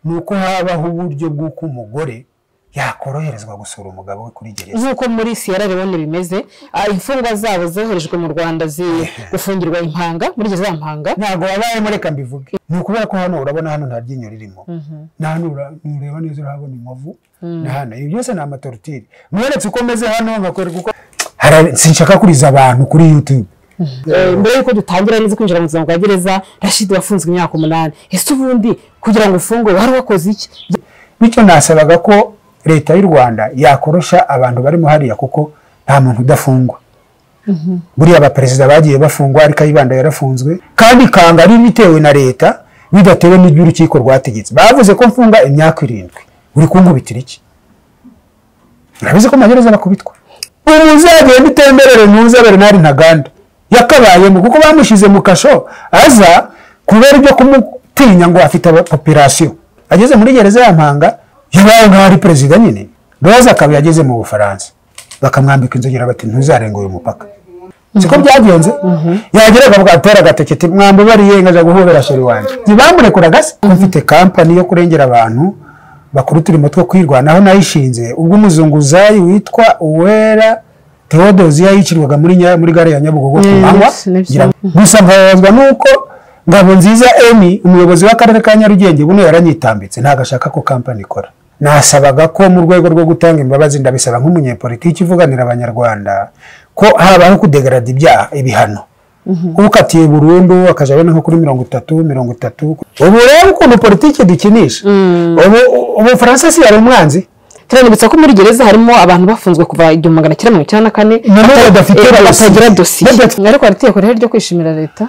nuko habaho uburyo bw'uko umugore yakoroherezwa gusura umugabo we kuri gereza nkuko muri Sierra Leone bimeze imfungwa zabo zoherejwe mu Rwanda gufungirwa impanga muri gereza ya Mpanga ntago wabayemo reka mbivuge nukubera ko hano urabona hano nta ryinyo ririmo ntanura nureba neza urabona inkovu na hano ibi byose ni amatortire mweretse uko meze hano ngakwereka uko sinshaka kuriza abantu kuri YouTube mbere yuko dutangira neza kwinjira mu buzima bwa gereza Rashid wafunzwe imyaka 8 ese ubundi kugira ngo ufungwe wari wakoze iki bityo nasabaga ko leta y'u Rwanda yakorosha abantu barimo hariya kuko nta muntu udafungwa buriya abaperezida bagiye bafungwa ariko Kayibanda yarafunzwe kandi kanga ari bitewe na leta bidatewe n'iby'urukiko rwategetse bavuze ko mfunga imyaka 7 uri kunkubitira iki urabize ko magereza nakubitwa umuzagenda itemberere ntuzabere nari ntaganda yakabayemo kuko bamushize mu kasho aza kubera ibyo kumutinya ngo afite population ageze muri gereza ya Mpanga yabaye nk'ari president nyine Roza akaba yageze mu Bufaransa bakamwambika inzogera bati ntuzarenga uyu mupaka siko byagenze yageraga bwatera gateketi mwambe bariye ngaje guhobera sheri wanje ntibamurekura gase mfite company yo kurengera abantu bakuru turimo two kwirwanaho nayishinze ubwo umuzunguzayi witwa Uwera Theodosia yicirwaga muri gare ya Nyabugogo kumanywa gusa nkabazwa nuko Ngabonziza Emi umuyobozi w'akarere ka Nyarugenge buno yaranyitambitse ntagashaka ko company ikora nasabaga ko mu rwego rwo gutanga imbabazi ndabisaba nk'umunyepolitiki uvuganira abanyarwanda ko habaho kudegrada ibihano ukatiye burundu akaja bene nko kuri 30 ubu rero ukuntu politiki dukinisha ubu Faransa si yari umwanzi turanibutsa ko muri gereza harimo abantu bafunzwe kuva 1994 batagira dossier ariko aritiye ko ryo kwishimira leta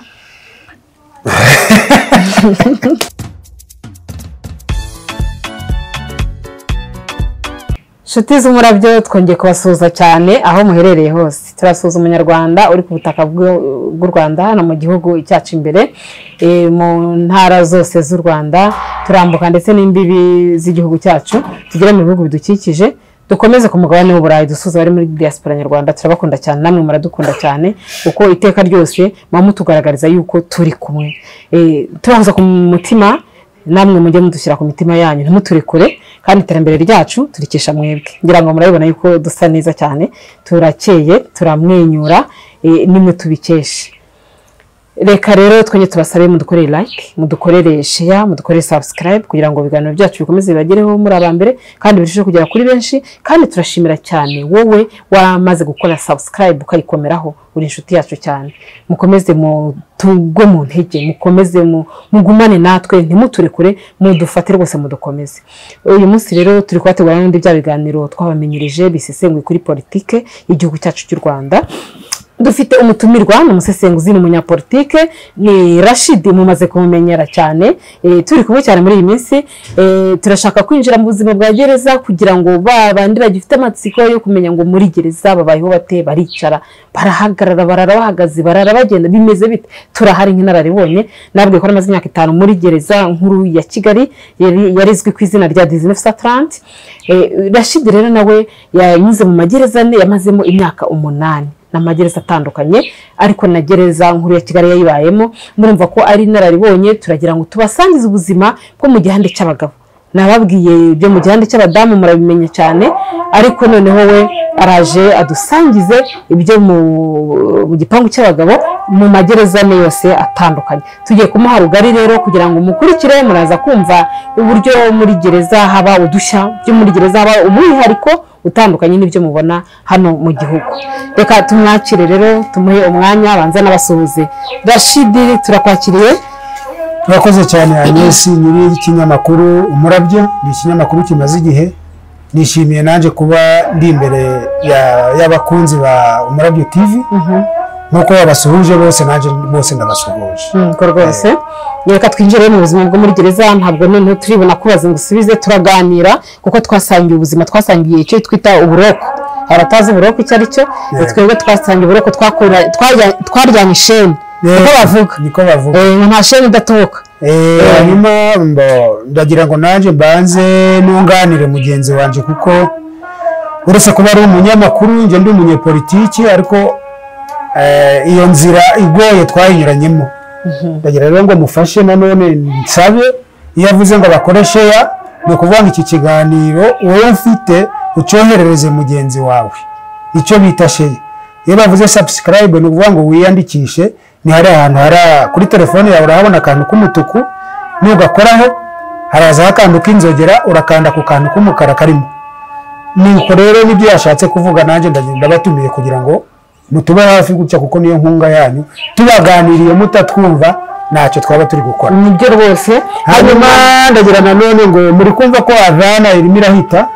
Nshuti z'umurabyo twongeye kubasuhuza cyane aho muherereye hose turasuhuza umunyarwanda uri ku butaka bw'u Rwanda hano mu gihugu cyacu imbere mu ntara zose z'u Rwanda turambuka ndetse n'imbibi z'igihugu cyacu tugere mu bihugu bidukikije dukomeze ku mugabane w'Uburayi dusuza bari muri diaspora nyarwanda turabakunda cyane namwe muradukunda cyane uko iteka ryose mutugaragariza yuko turi kumwe turahuza ku mutima namwe mujye mudushyira ku mitima yanyu ntimuturi kure kandi iterambere ryacu turikesha mwebwe ngira ngo murabibona yuko dusa neza cyane turakeye turamwenyura nimwe tubikeshe reka rero twenge tubasabe mudukorere like mudukorere share mudukorere subscribe kugira ngo ibiganiro byacu bikomeze bibagereho muri abambere kandi birusheho kugera kuri benshi kandi turashimira cyane wowe wamaze gukora subscribe ukayikomeraho uri inshuti yacu cyane mukomeze tugwe mu ntege mukomeze mugumane natwe ntimuture kure mudufate rwose mudukomeze uyu munsi rero turi kwategura n'indi bya biganiro twabamenyereje bisesenguye kuri politike y'igihugu cyacu cy'u Rwanda dufite umutumirwa n'umusesenguzi n'umunyapolitike ni Rashid mumaze kumumenyera cyane turi kumwe cyane muri iyi minsi turashaka kwinjira mu buzima bwa gereza kugira ngo babandi bagifite amatsiko yo kumenya ngo muri gereza babayeho bate baricara barahagarara bararabahagaze bararabagenda bimeze bite turahari nk'inararibonye nabwiye ko amaze imyaka 5 muri gereza nkuru ya Kigali yarizwe ku izina rya 1930 Rashid rero nawe yanyuze mu magereza yamazemo imyaka 8 n'amagereza atandukanye ariko na gereza nkuru ya Kigali yayibayemo murumva ko ari nararibonye turagira ngo tubasangize ubuzima bwo mu gihande cy'abagabo nababwiye byo mu gihande cy'abadamu murabimenye cyane ariko noneho we araje adusangize ibyo mu gipangu cy'abagabo mu magereza yose atandukanye tugiye kumuha rugari rero kugira ngo mukurikire muraza kumva uburyo muri gereza haba udushya byo muri gereza haba umwihariko utandukanye n'ibyo mubona hano mu gihugu reka tumwakire rero tumuhe umwanya abanza n'abasuhuze Rashid turakwakiriye Turakoze cyane Agnes nyiri ikinyamakuru Umurabyo ni ikinyamakuru kimaze igihe nishimiye nanje kuba ndi imbere y'abakunzi ba Umurabyo TV nuko babasuhuje bose nanje bose ndabasuhuje ko rwose reka twinjire mu buzima bwo muri gereza ntabwo none turibona kubaza ngo usubize turaganira kuko twasangiye ubuzima twasangiye icyo twita uburoko abatazi uburoko icyo ari cyo twebwe twasangiye uburoko twaryanye isheni niko bavuga nta sheni idatoka hanyuma ndagira ngo nanje mbanze nunganire mugenzi wanje kuko uretse kuba ari umunyamakuru nje ndi umunyepolitiki ariko iyo nzira igoye twayinyuranyemo ndagira rero ngo mufashe nanone nsabe iyo avuze ngo bakore share ni ukuvuga ngo iki kiganiro wowe ufite ucyoherereze mugenzi wawe, icyo bita share. Iyo bavuze subscribe ni ukuvuga ngo wiyandikishe, ni hari ahantu kuri telefone yawe urahabona akantu k'umutuku, nugakoraho harazaho akantu k'inzogera, urakanda ku kantu k'umukara karimo. Nuko rero nibyo yashatse kuvuga, nanjye ndagenda batumiye kugira ngo mutube hafi gutya, kuko niyo nkunga yanyu, tubaganiriye mutatwumva ntacyo twaba turi gukora. Nibyo rwose. Hanyuma ndagira nanone ngo muri kumva ko Avana irimo irahita,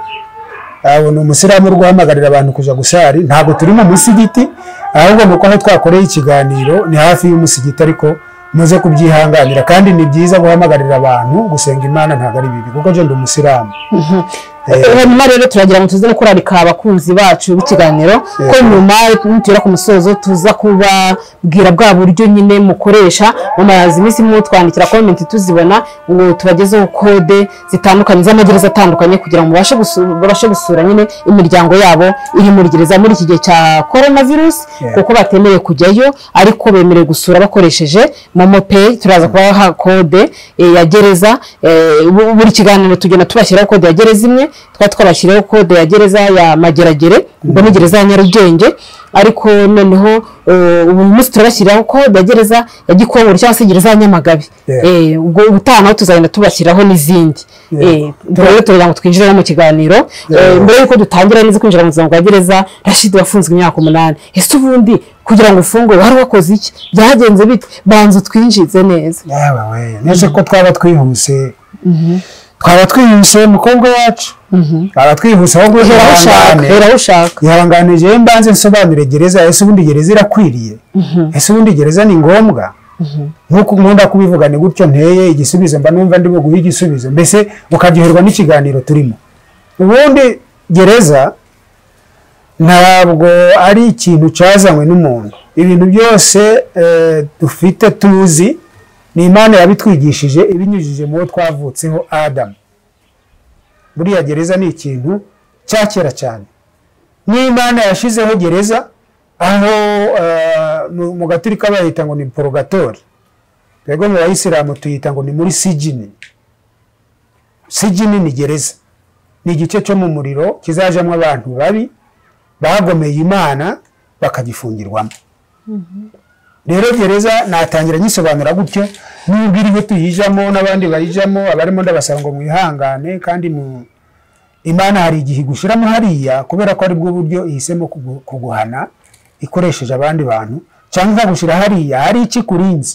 ni umusilamu uri guhamagarira abantu kuja gusari, ntabwo turi mu musigiti, ahubwo nuko aho twakoreye ikiganiro ni hafi y'umusigiti, ariko muze kubyihanganira, kandi ni byiza guhamagarira abantu gusenga Imana, ntabwo ari bibi, kuko je ndi umusilamu. Hanyuma rero turagira ngo tuze no kurarika abakunzi bacu b'ikiganiro ko nyuma nitugera ku musozo tuza kubabwira bwa buryo nyine mukoresha mumaze iminsi mutwandikira comment tuzibona, ngo tubagezeho kode zitandukanye z'amagereza atandukanye kugira ngo babashe gusura nyine imiryango yabo iri muri gereza muri iki gihe cya coronavirus, kuko batemerewe kujyayo ariko bemerewe gusura bakoresheje Momo Pay. Turaza kubaha kode ya gereza, buri kiganiro tugenda tubashyiraho kode ya gereza imwe, twabashyiriyeho kode ya gereza ya Mageragere, ubwo ni gereza ya Nyarugenge, ariko noneho ubu munsi turabashyiraho kode ya gereza ya Gikongoro cyangwa se gereza ya Nyamagabe. Ubwo ubutanaho tuzagenda tubashyiraho n'izindi. Rero turagira ngo twinjire mu kiganiro. Mbere yuko dutangira neza kwinjira mu buzima bwa gereza, Rashid wafunzwe imyaka 8. Ese ubundi kugira ngo ufungwe wari wakoze iki? Byagenze bite? Banza twinjize neza. Yawe nese ko twaba twihuse. Twaba twihuse mukobwa wacu. Twaba twihuse aho ushaka. Yaranganije mbanze nsobanure gereza. Ese ubundi gereza irakwiriye? Ese ubundi gereza ni ngombwa? Nkuko nkunda kubivuga ni gutyo nteye igisubizo, mba numva ndi buguha igisubizo, mbese ukagihirwa n'ikiganiro turimo. Ubundi gereza ntabwo ari ikintu cyazanywe n'umuntu. Ibintu byose dufite tuzi ni Imana yabitwigishije ibinyujije mu twavutseho Adam. Buriya gereza ni ikintu cyakera cyane. Ni Imana yashizeho gereza, aho mu Gaturika bayita ngo ni purgatori, twebwe mu Bayisilamu tuyita ngo ni muri sijini. Sijini ni gereza, ni igice cyo mu muriro kizajamwe abantu babi bagomeye Imana bakagifungirwamo. Rero gereza natangira nyisobanura gutyo, nubwo iriho tuyijamo n'abandi bayijamo, abarimo ndabasaba ngo mwihangane, kandi Imana hari igihe gushiramo hariya kubera ko ari bwo buryo ihisemo kuguhana ikoresheje abandi bantu, cyangwa gushira hariya hari iki kurinzi.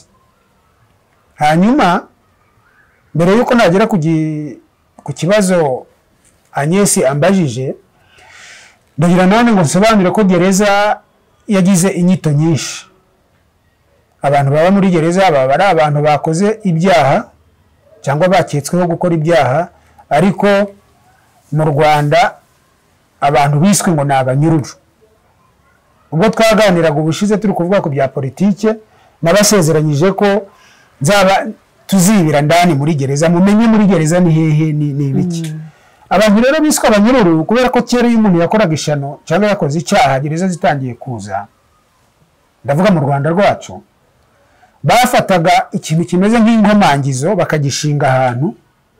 Hanyuma mbere yuko nagera ku kibazo Agnes ambajije, ndagira none ngo nsobanure ko gereza yagize inyito nyinshi. Abantu baba muri gereza baba ari abantu bakoze ibyaha cyangwa baketsweho gukora ibyaha, ariko mu Rwanda abantu biswe ngo ni abanyururu. Ubwo twaganiraga ubushize turi kuvuga ku bya politike, nabasezeranyije ko nzaba tuzibira ndani muri gereza, mumenye muri gereza ni hehe ni ibiki. Abantu rero biswe abanyururu kubera ko kera iyo umuntu yakoraga ishano cyangwa yakoze icyaha, gereza zitangiye kuza, ndavuga mu Rwanda rwacu, bafataga ikintu kimeze nk'inkomangizo bakagishinga ahantu,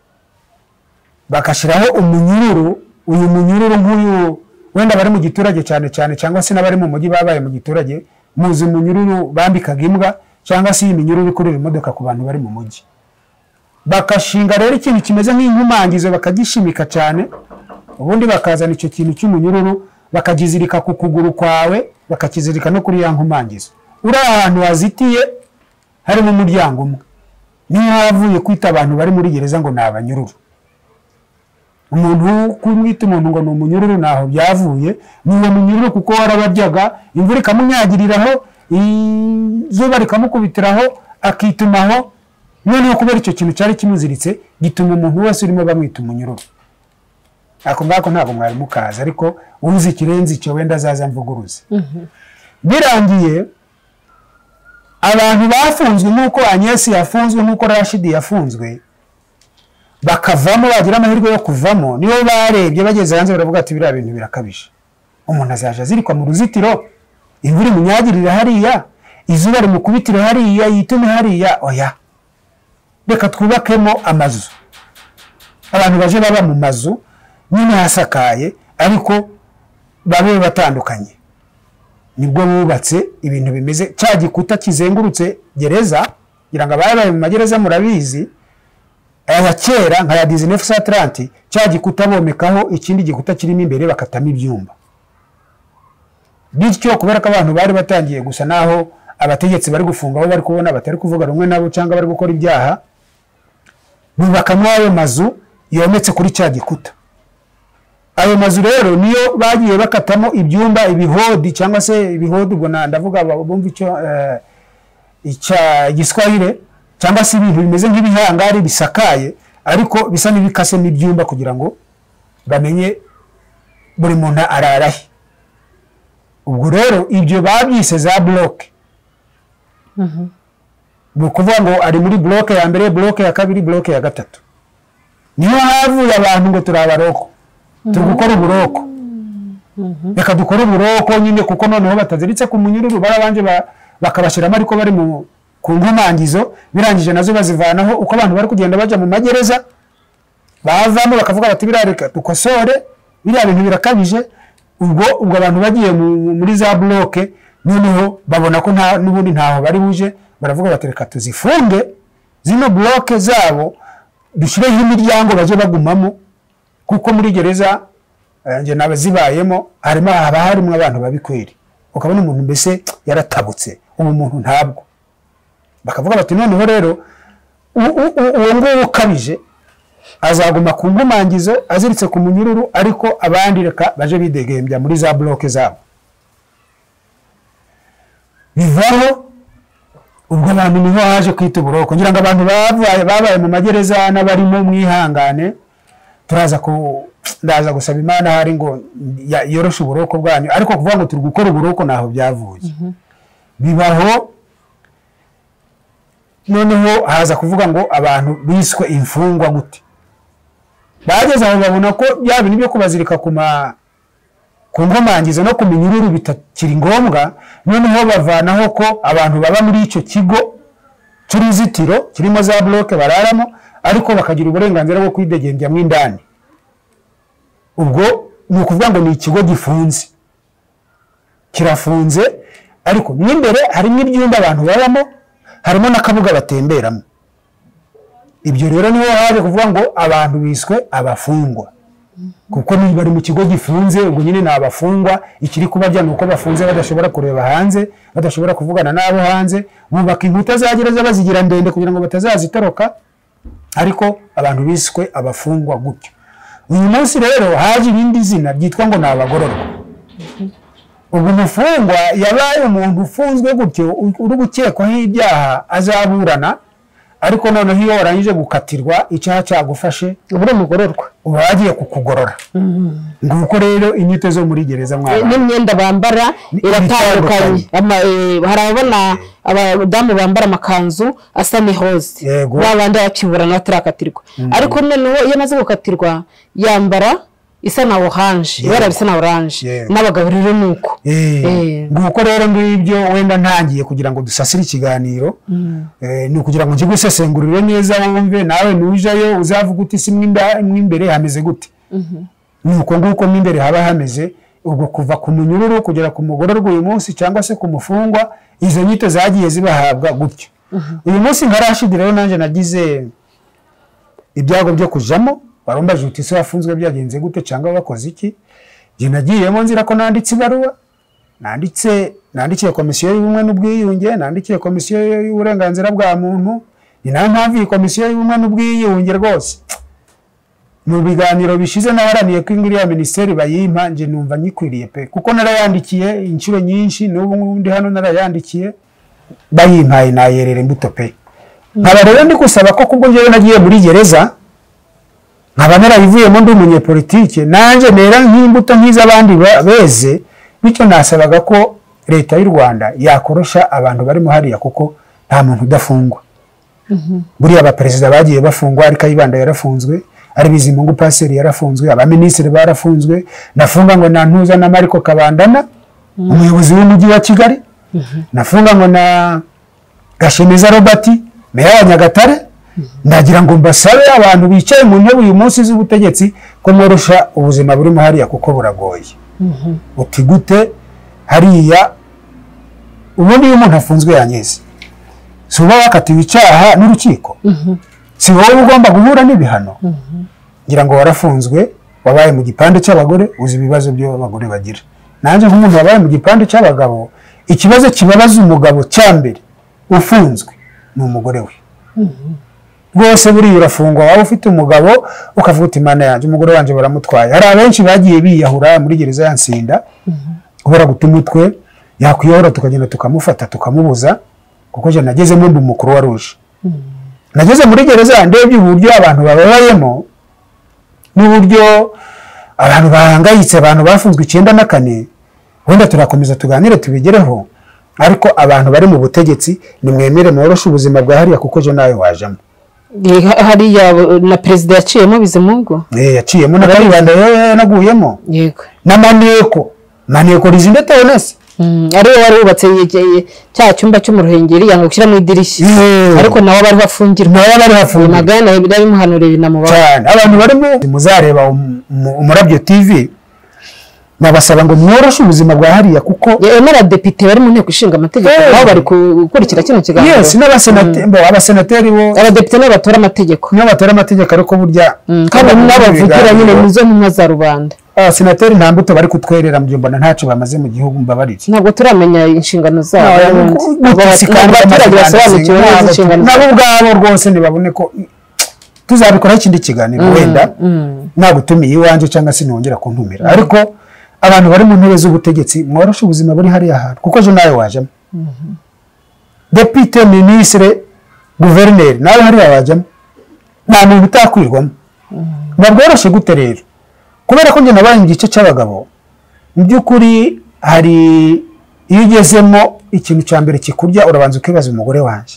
bakashiraho umunyururu. Uyu munyururu nk'uyu wenda bari mu giturage cyane cyane, cyangwa se n'abari mu mujyi babaye mu giturage, muzi umunyururu bambikaga imbwa, cyangwa se iminyururu ikurira imodoka ku bantu bari mu mujyi. Bakashinga rero ikintu kimeze nk'inkomangizo bakagishimika cyane, ubundi bakazana icyo kintu cy'umunyururu bakagizirika ku kuguru kwawe, bakakizirika no kuri ya nkomangizo. Uri ahantu wazitiye harimo umuryango umwe, niyo havuye kwita abantu bari muri gereza ngo ni abanyururu. Umuntu kumwita umuntu ngo ni umunyururu naho byavuye, ni uwo munyururu kuko warabaryaga, imvura ikamunyagiriraho, izuba rikamukubitiraho, akitumaho, noneho kubera icyo kintu cyari kimuziritse gituma umuntu wese urimo bamwita umunyururu. Ako ngako ntabwo mwari mukaza, ariko uzi ikirenze icyo wenda azaza mvuguruze. Birangiye abantu bafunzwe nk'uko Agnes yafunzwe, nk'uko Rashid yafunzwe, bakavamo, bagira amahirwe yo kuvamo, niyo barebye bageze hanze baravuga ati biriya bintu birakabije. Umuntu azaje azirikwa mu ruzitiro, imvura imunyagirira hariya, izuba rimukubitira hariya, yitume hariya. Oya, reka twubakemo amazu. abantu baje baba mu mazu nyine hasakaye ariko babe batandukanye. Nibwo bubatse ibintu bimeze cya gikuta kizengurutse gereza, kugira ngo abaye mu magereza murabizi aya kera nka ya 1930 cya gikuta bomekaho ikindi gikuta kirimo imbere bakatamo ibyumba. Bityo kubera ko abantu bari batangiye gusa naho abategetsi bari gufunga aho bari kubona batari kuvuga rumwe nabo cyangwa bari gukora ibyaha, bubakamwe ayo mazu yometse kuri cya gikuta. Ayo mazu rero niyo bagiye bakatamo ibyumba, ibihodi cyangwa se ibihodi, ubwo ndavuga bumva icyo Igiswahili, cyangwa se ibintu bimeze nk'ibihangari bisakaye ariko bisa n'ibikase n'ibyumba kugira ngo bamenye buri muntu ararahe. Ubwo rero ibyo babyise za bloke. Bukuvuga ngo ari muri bloke ya mbere, bloke ya kabiri, bloke ya gatatu. Niyo havuye abantu ngo turabaroko, turi gukora uburoko. Reka dukora uburoko nyine kuko noneho bataziritse ku munyururu, barabanje bakabashiramo ariko bari mu ku nkomangizo, birangije nazo bazivanaho uko abantu bari kugenda baja mu magereza, bavamo bakavuga bati birareka dukosore, biriya bintu birakabije. Ubwo abantu bagiye muri za bloke noneho babona ko n'ubundi ntaho bari buje, baravuga bati reka tuzifunge zino bloke zabo, dushireho imiryango baje bagumamo, kuko muri gereza nje nabazibayemo harimo abantu babikwiri, ukabona umuntu mbese yaratabutse, ubu muntu ntabwo. Bakavuga bati noneho rero uwo nguwo ukabije azaguma ku nkomangizo aziritse ku munyururu, ariko abandi reka baje bidegembya muri za bloke zabo. Bivaho ubwo abantu niho haje kwita uburoko, ngira ngo abantu babaye mu magereza n'abarimo mwihangane, ndaza gusaba Imana hari ngo yoroshe uburoko bwanyu, ariko kuvuga ngo turi gukora uburoko naho byavuye. Bibaho noneho haza kuvuga ngo abantu biswe imfungwa gute. Bageze aho babona ko bya bintu byo kubazirika ku nkomangizo no ku minyururu bitakiri ngombwa, noneho bavanaho ko abantu baba muri icyo kigo cy'uruzitiro kirimo za bloke bararamo, ariko bakagira uburenganzira bwo kwidegembya mu indani. Ubwo ni ukuvuga ngo ni ikigo gifunze, kirafunze, ariko n'imbere harimo ibyumba abantu babamo, harimo n'akabuga batemberamo. Ibyo rero niho haje kuvuga ngo abantu biswe abafungwa, kuko niba bari mu kigo gifunze, ubwo nyine ni abafungwa. Ikiri kubajya ni uko bafunze badashobora kureba hanze, badashobora kuvugana n'abo hanze, bubaka inkuta za gereza bazigira ndende kugira ngo batazazitoroka, ariko abantu biswe abafungwa gutyo. Uyu munsi rero haje irindi zina ryitwa ngo ni abagororwa. Ubwo umufungwa yabaye umuntu ufunzwe gutyo uri gukekwaho ibyaha azaburana, ariko noneho iyo warangije gukatirwa icyaha cyagufashe uba uri umugororwa, uba wagiye kukugorora. Nguko rero inyito zo muri gereza mwaba n'imyenda bambara iratandukanye. Hari ababona abadamu bambara amakanzu asa n'ihoze, babandi bakiburana batarakatirwa, ariko noneho iyo amaze gukatirwa yambara isa na orange, ibara bisa na orange, n'abagabo rero nuko. Nguko rero ngibyo wenda ntangiye kugira ngo dusasire ikiganiro, ni ukugira ngo njye sesengurire neza wumve nawe nujayo uzavuga uti si mwimbere hameze gute. Nuko nguko mwimbere haba hameze. Ubwo kuva ku munyururu kugera ku mugororwa uyu munsi cyangwa se ku mufungwa, izo nyito zagiye zibahabwa gutyo. Uyu munsi nka Rashid rero nanje nagize ibyago byo kujamo, barumbaje uti se wafunzwe byagenze gute cyangwa bakoze iki. Je nagiyemo nzira ko nanditse ibaruwa, nandikiye komisiyo y'ubumwe n'ubwiyunge, nandikiye komisiyo y'uburenganzira bwa muntu, ni nayo mpamvu iyi komisiyo y'ubumwe n'ubwiyunge rwose mu biganiro bishize naharaniye ko ingiriya minisiteri bayimpa, nje numva nyikwiriye pe, kuko narayandikiye inshuro nyinshi, n'ubu ndi hano narayandikiye bayimpaye nayerera imbuto pe. Nkaba rero ndi gusaba ko kubwo njyewe nagiye muri gereza, nkaba narayivuyemo ndi umunyepolitike, nanje nera nk'imbuto nk'iz'abandi beze, bityo nasabaga ko leta y'u Rwanda yakorosha abantu barimo hariya, kuko nta muntu udafungwa. Buriya abaperezida bagiye bafungwa, ari Kayibanda yarafunzwe, ari Bizimungu Paseri yarafunzwe, abaminisitiri barafunzwe, nafunga ngo na Ntuza na Mariko Kabandana umuyobozi w'umujyi wa Kigali, nafunga ngo na Gashemeza Robert meya wa Nyagatare, nagira ngo mbasabe abantu bicaye mu ntebe uyu munsi z'ubutegetsi ko mworosha ubuzima burimo hariya kuko buragoye. Uti gute hariya ubundi iyo umuntu afunzwe yanyeze si uba wakatiwe icyaha n'urukiko, si wowe ugomba guhura n'ibihano. ngira ngo warafunzwe wabaye mu gipande cy'abagore uzi ibibazo by'abagore bagira. Nanjye nk'umuntu wabaye mu gipande cy'abagabo, ikibazo kibabaza umugabo cyambere ufunzwe ni umugore we. Rwose buriya urafungwa waba ufite umugabo ukavuga uti Imana yanjye umugore wanje baramutwaye. Hari abenshi bagiye biyahura muri gereza ya Nsinda kubera guta umutwe, yakwiyahura tukagenda tukamufata tukamubuza kuko je nagezemo mbi mukuru wa Rouge. Nageze muri gereza ndebye uburyo abantu babayemo n'uburyo abantu bahangayitse, abantu bafunzwe 94. Wenda turakomeza tuganire tubigereho, ariko abantu bari mu butegetsi nimwemere mworosha ubuzima bwa hariya kuko je nawe wajamo. Hariya na president yaciyemo Bizimungu yaciyemo na Kayibanda yanaguyemo yego na Maneko Rizinde Tonese ariwe wari ubatse cya cyumba cyo mu Ruhengeri yanga gushyira mu idirishya, ariko nawe bari bafungirwa magana bari muhanure binamubaho cyane. Abantu bari muzareba Umurabyo TV nabasaba ngo mworoshe ubuzima bwa hariya kuko n'abadepite bari mu nteko ishinga amategeko nabo bari gukurikira kino kiganiro. Yes, abasenateri bo abadepite n'abatora amategeko ariko burya kandi n'abavugira nyine nizo ntumwa za rubanda. Senateri nta mbuto bari kutwerera mu Rwanda ntacyo bamaze mu gihugu mbabariki. Ntabwo turamenya inshingano zabo. Abaturage basobanukiwe neza inshingano nabo ubwabo rwose ntibabone ko tuzabikora ikindi kiganiro wenda nagutumiye iwanje cyangwa se nongera kuntumira. Ariko abantu bari mu ntebe z'ubutegetsi mworosha ubuzima buri hariya hantu kuko je nawe wajamo. Deputy ministre gouverneur nawe hariya wajamo, nta muntu utakwirwamo. Nabworoshe gute rero kubera ko nge nabaye mu gice cy'abagabo mu by'ukuri hari iyo ugezemo ikintu cya mbere kikurya urabanza ukibaza umugore wanje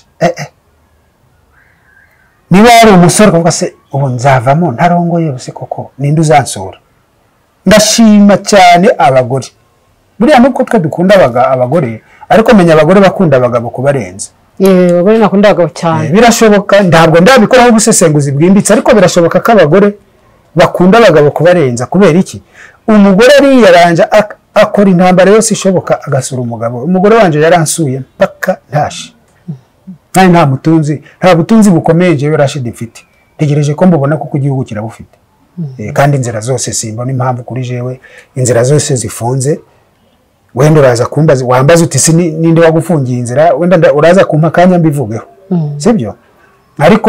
niba ari umusore kuvuga se ubu nzavamo ntarongoye bose koko ninde uzansura. Ndashima cyane abagore buriya nuko twe dukunda abagore, ariko menya abagore bakunda abagabo kubarenza. Abagore nakunda abagabo cyane birashoboka, ntabwo ndabikoraho ubusesenguzi bwimbitse, ariko birashoboka ko abagore bakunda abagabo kubarenza. Kubera iki? Umugore ari yaranja akora intambara yose ishoboka agasura umugabo. Umugore wanje yaransuye paka ntashi nari nta butunzi bukomeye je Rashid mfite, tegereje ko mbubona kuko igihugu kirabufite. Kandi inzira zose simbona impamvu kuri jewe inzira zose zifunze. Wenda uraza kumbaza wambaza uti si ninde wagufungiye inzira, wenda uraza kumpa kanya mbivugeho sibyo. Ariko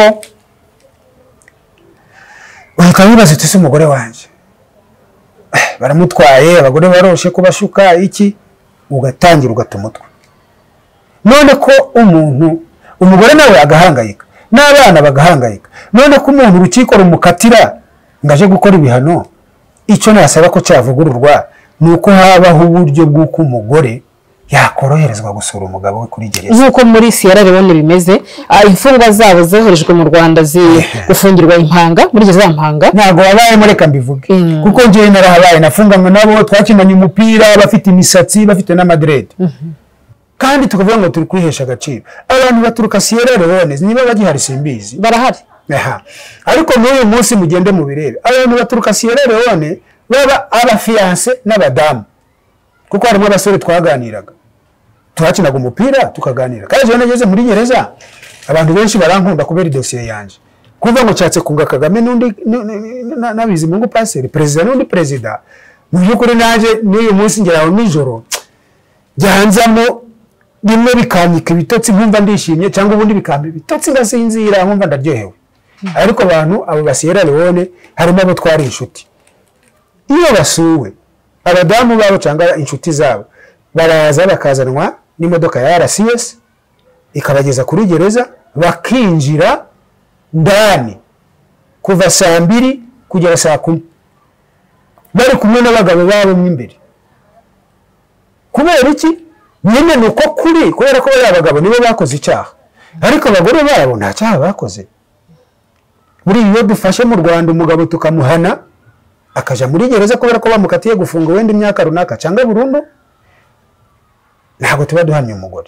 ukabibaza uti si umugore wanje baramutwaye, abagore baroshe kubashuka iki, ugatangira ugatumutwa. None ko umugore nawe agahangayika n'abana bagahangayika, none ko umuntu urukiko rumukatira ngaje gukora ibihano, icyo nasaba ko cyavugururwa nuko habaho uburyo bw'uko umugore yakoroherezwa gusura umugabo we kuri gereza. Nkuko muri Sierra Leone bimeze, imfungwa zabo zoherejwe mu Rwanda gufungirwa Impanga muri gereza ya Mpanga. Ntago wabaye mureka mbivuge kuko ngiye narahabaye nafunganywe nabo twakinanye umupira bafite imisatsi bafite n'amadrede. Kandi tukavuga ngo turi kwihesha agaciro. Abantu baturuka Sierra Leone niba bagihari simbizi barahari. Ariko n'uyu munsi mugende mu birebe abantu baturuka Sierra Leone baba abafiance n'abadamu, kuko harimo abasore twaganiraga twakinaga umupira tukaganira. Kandi je nageze muri gereza abantu benshi barankunda kubera dossier yanje, kuva ngo cyatse kunga Kagame n'undi Bizimungu passer president n'undi president. Mu byukuri naje n'uyu munsi ngeraho nijoro jyanzamo bimwe bikanyika ibitotsi nkumva ndishimye, cyangwa ubundi bikambi bitotsi ngasinzira nkumva ndaryohewe. Ariko abantu abo ba Sierra Leone harimo abo twari inshuti, iyo basuwe abadamu babo cyangwa inshuti zabo baraza bakazanwa n'imodoka ya RCS ikabageza kuri gereza, bakinjira ndani kuva saa 2 kugera saa 10 bari kumwe n'abagabo babo mw'imbere. Kubera iki? Nyine nuko kuri kubera ko abagabo nibo bakoze icyaha, ariko abagore babo nta cyaha bakoze. Muri iyo dufashe mu Rwanda umugabo tukamuhana akaja muri gereza kubera ko bamukatiye gufunga wenda imyaka runaka cyangwa burundu, ntabwo tuba duhamye umugore.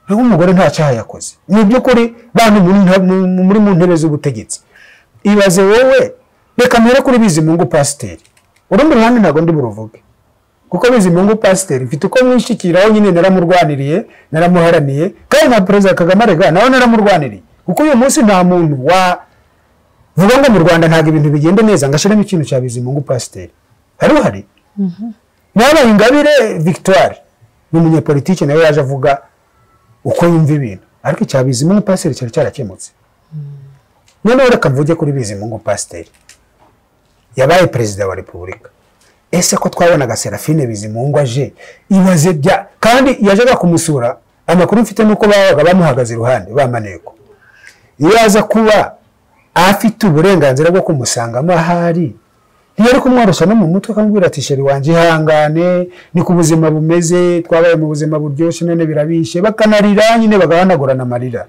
naho umugore nta cyaha yakoze mu by'ukuri bantu muri mu ntebe z'ubutegetsi ibaze wowe reka mpere kuri Bizimungu Pasiteri urundi ruhande ntabwo ndi buruvuge kuko Bizimungu Pasiteri mfite uko mwishikiraho nyine naramurwaniriye naramuharaniye kandi na Perezida Kagame arega nawe naramurwaniriye kuko uyu munsi nta muntu vuga ngo mu Rwanda ntabwo ibintu bigenda neza ngashiramo ikintu cya Bizimungu Pasiteri hari nabaye Ingabire Victoire ni umunyapolitike nawe yaje avuga uko yumva ibintu ariko icya Bizimungu Pasiteri cyari cyarakemutse noneho reka mvuge kuri Bizimungu Pasiteri yabaye perezida wa repubulika ese ko twabonaga Serafine Bizimungu aje ibaze bya kandi yajaga kumusura amakuru mfite nuko babaga bamuhagaze iruhande bamaneko iyo yaza kuba afite uburenganzira bwo kumusangamo ahari ntiyari kumworosha no mu mutwe akamubwira ati sheri wanje ihangane ni ku buzima bumeze twabaye mu buzima buryoshye none birabishe bakanarira nyine bagahanagurana amarira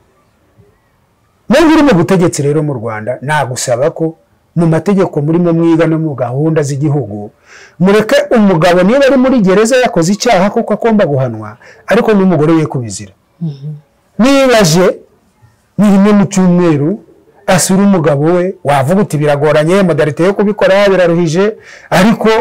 n'ibiri mu butegetsi rero mu Rwanda nagusaba ko mu mategeko murimo mwiga no mu gahunda z'igihugu mureke umugabo niba ari muri gereza yakoze icyaha kuko akomba guhanwa ariko n'umugore we kubizira nibaje ni rimwe mu cyumweru asura umugabo we wavuga uti biragoranye modalite yo kubikora biraruhije ariko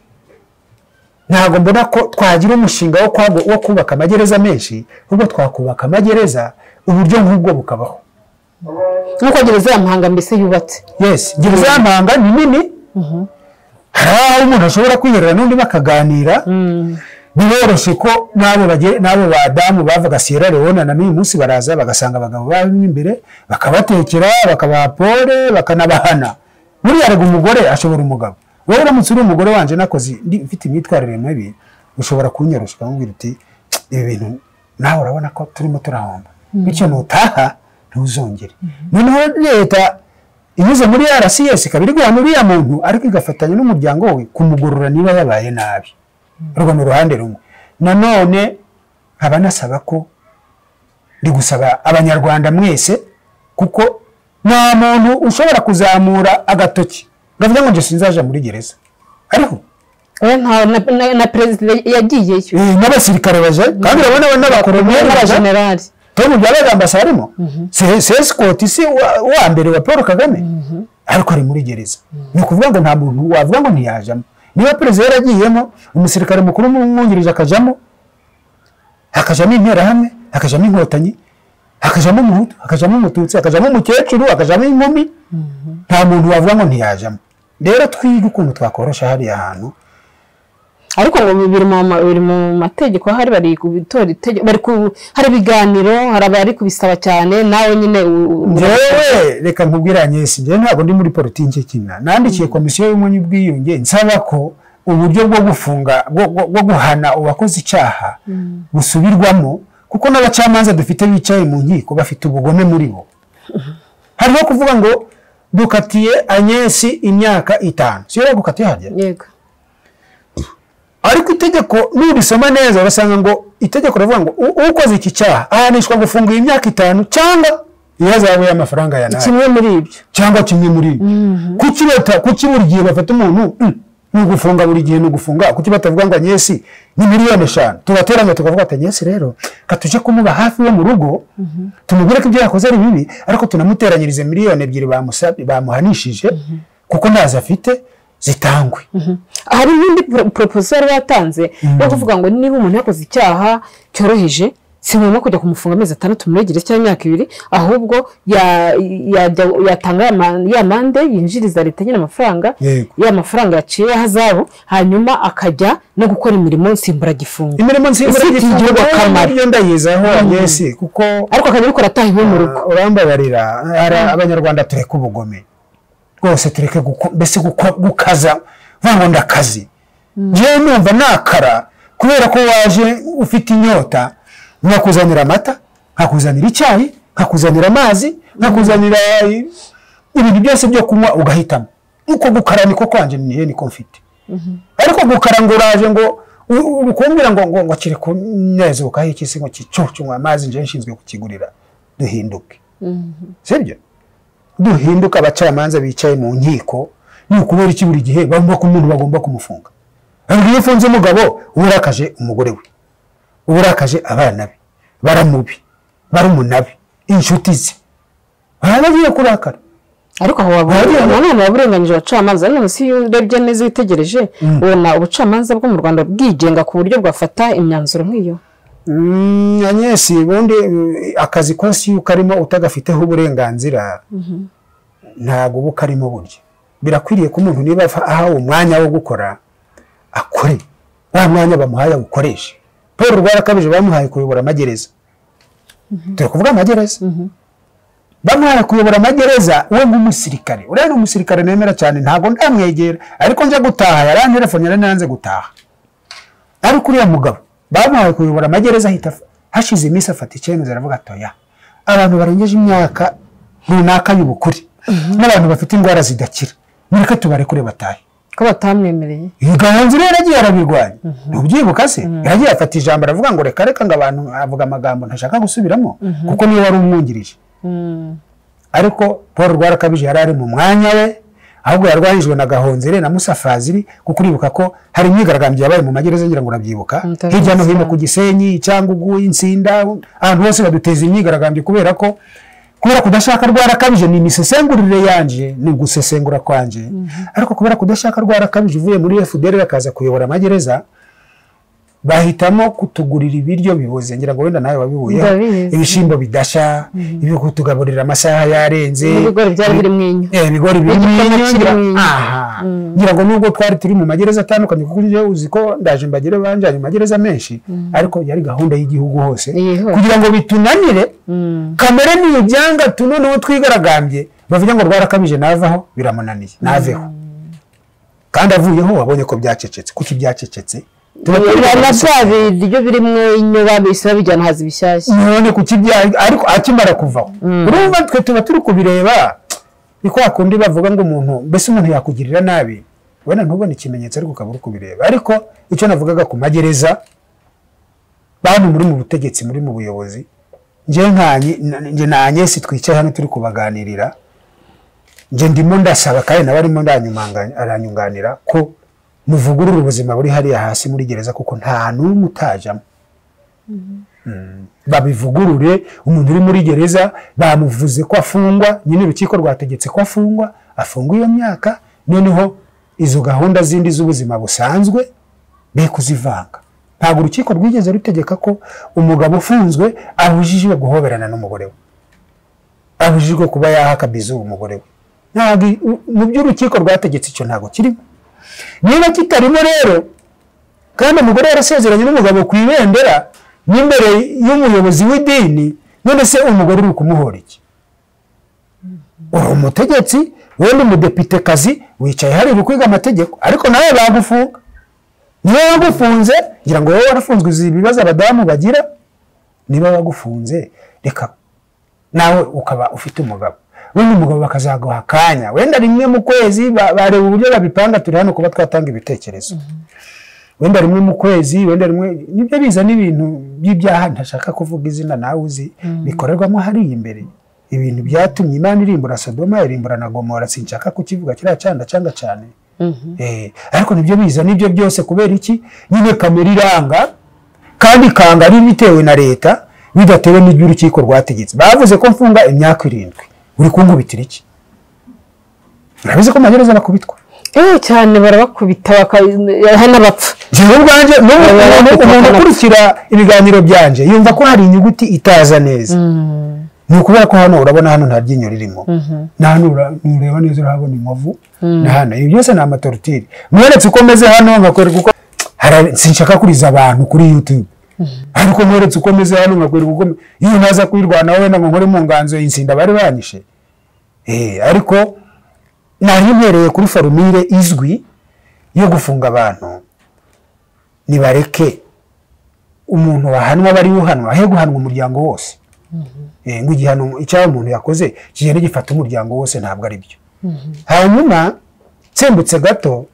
ntabwo mbona ko twagira umushinga wo kubaka amagereza menshi ahubwo twakubaka amagereza uburyo nk'ubwo bukabaho nk'uko gereza ya Muhanga mbese yubatse yes gereza ya Muhanga ni nini hari aho umuntu ashobora kwiherera n'undi bakaganira biroroshye ko n'abo badamu bavuga Sierra Leone na n'uyu munsi baraza bagasanga abagabo bamwe imbere bakabatekera bakabaha pole bakanabahana buriya rego umugore ashobora umugabo wowe uramutse uri umugore wanje nakoze mfite imyitwarire mibi ushobora kunyorosha ukamubwira uti ibi bintu nawe urabona ko turimo turahomba bityo nutaha ntuzongere noneho leta inyuze muri RCS kabiri guhana uriya muntu ariko igafatanya n'umuryango we kumugorora niba yabaye nabi rwo mu ruhande rumwe nanone abanasaba ko ndi gusaba abanyarwanda mwese kuko nta muntu ushobora kuzamura agatoki ngavuga ngo nje sinzaje muri gereza ariho na perezida yagiyeyo n'abasirikare baje kandi urabona n'abakoloneli n'abajenerali Tomu byabaga ambasarimo Scott si wa mbere wa Paul Kagame ariko ari muri gereza ni kuvuga ngo nta muntu wavuga ngo ntiyajamo niba perezida yaragiyemo umusirikare mukuru mwungirije akajamo intera hamwe akajamo inkotanyi akajamo umuhutu akajamo umututsi akajamo umukecuru akajamo inkumi nta muntu wavuga ngo ntiyajamo rero twiga ukuntu twakorosha hariya hantu ariko biri mu mategeko hari bari kubitora itegeko hari biganiro hari abari kubisaba cyane nawe nyine njewe reka nkubwiranye nje ntabwo ndi muri politiki kina nandikiye komisiyo y'umunyi bwiyunge nsaba ko uburyo bwo gufunga bwo guhana uwakoze icyaha busubirwamo kuko n'abacamanza dufite bicaye mu nkiko bafite ubugome muri bo hariho kuvuga ngo dukatiye Agnes imyaka 5 siyo gukatiye hajya yego ariko itegeko nurisoma neza basanga ngo itegeko ravuga ngo ukoze iki cyaha ahanishwa gufunga imyaka 5 cyangwa ihazabu y'amafaranga ya nayo kimwe muri ibyo cyangwa kimwe muri kuki buri gihe bafata umuntu nugufunga buri gihe nugufunga kuki batavuga ngo Agnes ni miliyoni 5 tubateranya tukavuga ati Agnes rero katuje kumuba hafi yo mu rugo tumubwire ko ibyo yakoze ari bibi ariko tunamuteranyirize miliyoni 2 bamuhanishije kuko naza afite zitangwe hari n'indi proposal yatanze yo kuvuga ngo niba umuntu yakoze icyaha cyoroheje si ngombwa kujya kumufunga amezi 6 muri gereza cyangwa imyaka 2 ahubwo yatanga ya mande yinjiriza leta nyine amafaranga ya mafaranga yaciye hazabu hanyuma akajya no gukora imirimo nsimburagifungo imirimo nsimburagifungo akamara iyo ndayizaho Agnes kuko ariko akajya bikora atahiwe mu rugo urambabarira abanyarwanda tureka ubugome rwose tureke mbese gukaza vango ndakazi je numva nakara kubera ko waje ufite inyota nkakuzanira amata nkakuzanira icyayi nkakuzanira amazi nkakuzanira ibintu byose byo kunywa ugahitamo uko gukara niko kwanje nihe niko mfite ariko gukara ngo uraje ngo ukumbira ngo kire ku neza ukahe ikisi ngo kicucunywa amazi nje nshinzwe kukigurira duhinduke sibyo duhinduka abacamanza bicaye mu nkiko ni ukubera iki buri gihe bagomba ku muntu bagomba kumufunga ariko ufunze umugabo urakaje umugore we urakaje abana be baramubi barumunabe inshuti ze bagiye kurakara ariko aho wabona waburenganyije abacamanza none si urebye neza witegereje ubona ubucamanza bwo mu Rwanda bwigenga ku buryo bwafata imyanzuro nk'iyo Agnes bundi akazi kose ukarimo utagafiteho uburenganzira ntago bukarimo buryo birakwiriye ko umuntu niba ahawe umwanya wo gukora akore wa mwanya bamuhaye gukoresha Paul Rwarakabije bamuhaye kuyobora amagereza turi kuvuga amagereza bamuhaye kuyobora amagereza we nk'umusirikare urene umusirikare nemera cyane ntago ndamwegera ariko nje gutaha yarantelefone yarananze gutaha ariko uriya mugabo bamuhaye kuyobora amagereza hita hashize iminsi afata icyemezo aravuga atoya abantu barengeje imyaka runaka y'ubukuri n'abantu bafite indwara zidakira mureke tubarekure batahe ko batamwemereye Ganzi rero yagiye arabirwanya ntubyibuka se yagiye afata ijambo aravuga ngo reka ngo abantu avuga amagambo ntashaka gusubiramo kuko niyo wari umwungirije ariko Paul Rwarakabije yari ari mu mwanya we ahubwo yarwanyijwe na Gahonzire na Musa Fazili kuko uribuka ko hari imyigaragambyo yabaye mu magereza ngira ngo urabyibuka hirya no hino ku Gisenyi Cyangugu Insinda ahantu hose baduteza imyigaragambyo kubera kudashaka Rwarakabije ni misesengurire yanje ni gusesengura kwanje ariko kubera kudashaka Rwarakabije uvuye muri FDR akaza kuyobora amagereza bahitamo kutugurira ibiryo biboze ngira ngo wenda nawe wabibuye ibishimbo bidasha ibyo kutugaburira amasaha yarenze ibigori byari biri mwinyo ibigori biri mwinyo aha ngira ngo nubwo twari turi mu magereza atandukanye kuko uje uzi ko ndaje mbagire banjanye magereza menshi ariko yari gahunda y'igihugu hose kugira ngo bitunanire kamere niyo byanga tunoneho twigaragambye bavuga ngo Rwarakabije navaho biramunaniye naveho kandi avuyeho wabonye ko byacecetse kuki byacecetse ibyo birimwe inyuba bise bijyana hazi bishyashya none kukibya ariko akimara kuvaho urumva twe tuba turi kubireba niko akundi bavuga ngo umuntu mbese umuntu yakugirira nabi wena ntubone ikimenyetso ariko ukabura kubireba ariko icyo navugaga ku magereza bantu muri mu butegetsi muri mu buyobozi nje na Agnes twicaye hano turi kubaganirira nje ndimo ndasaba kandi nabarimo aranyunganira ko muvugurura ubuzima buri hariya hasi muri gereza kuko nta n'umwe utajamo babivugurure umuntu uri muri gereza bamuvuze ko afungwa nyine urukiko rwategetse ko afungwa iyo myaka noneho izo gahunda zindi z'ubuzima busanzwe be kuzivanga ntabwo urukiko rwigeze rutegeka ko umugabo ufunzwe abujijwe guhoberana n'umugore we abujijwe kuba yahakabiza umugore we ntabwo mu by'urukiko rwategetse icyo ntabwo kirimo niba kitarimo rero kandi umugore yarasezeranye n'umugabo ku ibendera n'imbere y'umuyobozi w'idini none se umugore uri kumuhora iki uri umutegetsi wenda umudepite kazi wicaye hari kwiga amategeko ariko nawe bagufunga niba bagufunze ngira ngo wowe warafunzwe izi bibazo abadamu bagira niba bagufunze reka nawe ukaba ufite umugabo wenda umugabo bakazaguha akanya wenda rimwe mu kwezi bareba uburyo babipanga turi hano kuba twatanga ibitekerezo wenda rimwe mu kwezi wenda rimwe nibyo biza n'ibintu by'ibyaha ntashaka kuvuga izina nawe uzi bikorerwamo hariya imbere ibintu byatumye Imana irimbura Sodoma irimbura na Gomora sinshaka kukivuga kiracanda cyane ariko nibyo biza nibyo byose kubera iki nyine kamera iranga kandi kanga ari bitewe na leta bidatewe n'iby'urukiko rwategetse bavuze ko mfunga imyaka 7 uri kunkubitira iki urabize ko magereza bakubitwa cyane barabakubita n'abapfa jewe ubwanje umuntu ukurikira ibiganiro byanje yumva ko hari inyuguti itaza neza ni ukubera ko hano urabona hano nta ryinyo ririmo na hano ureba neza urabona inkovu na hano ibi byose ni amatorutire mweretse uko meze hano nkakwereka uko sinshaka kuriza abantu kuri YouTube ariko mweretse uko meze hano nkakwereka uko iyo naza kwirwana wowe na nkore mu nganzo y'insinda bari banyishe ariko nari mpereye kuri formule izwi yo gufunga abantu nibareke umuntu wahanwa bari uhanwa he guhanwa umuryango wose ngo igihano icyaho umuntu yakoze kigende gifata umuryango wose ntabwo ari byo hanyuma tsembutse gato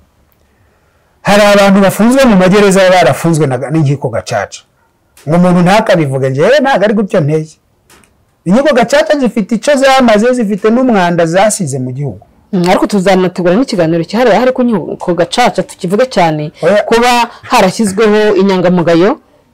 hari abantu bafunzwe mu magereza barafunzwe n'inkiko gacaca ngo umuntu ntakabivuge njewe ntabwo ari gutyo nteye inkiko gacaca zifite icyo zamaze zifite n'umwanda zasize mu gihugu ariko tuzanategura n'ikiganiro cyahariwe hari ku gacaca tukivuga cyane kuba harashyizweho inyangamugayo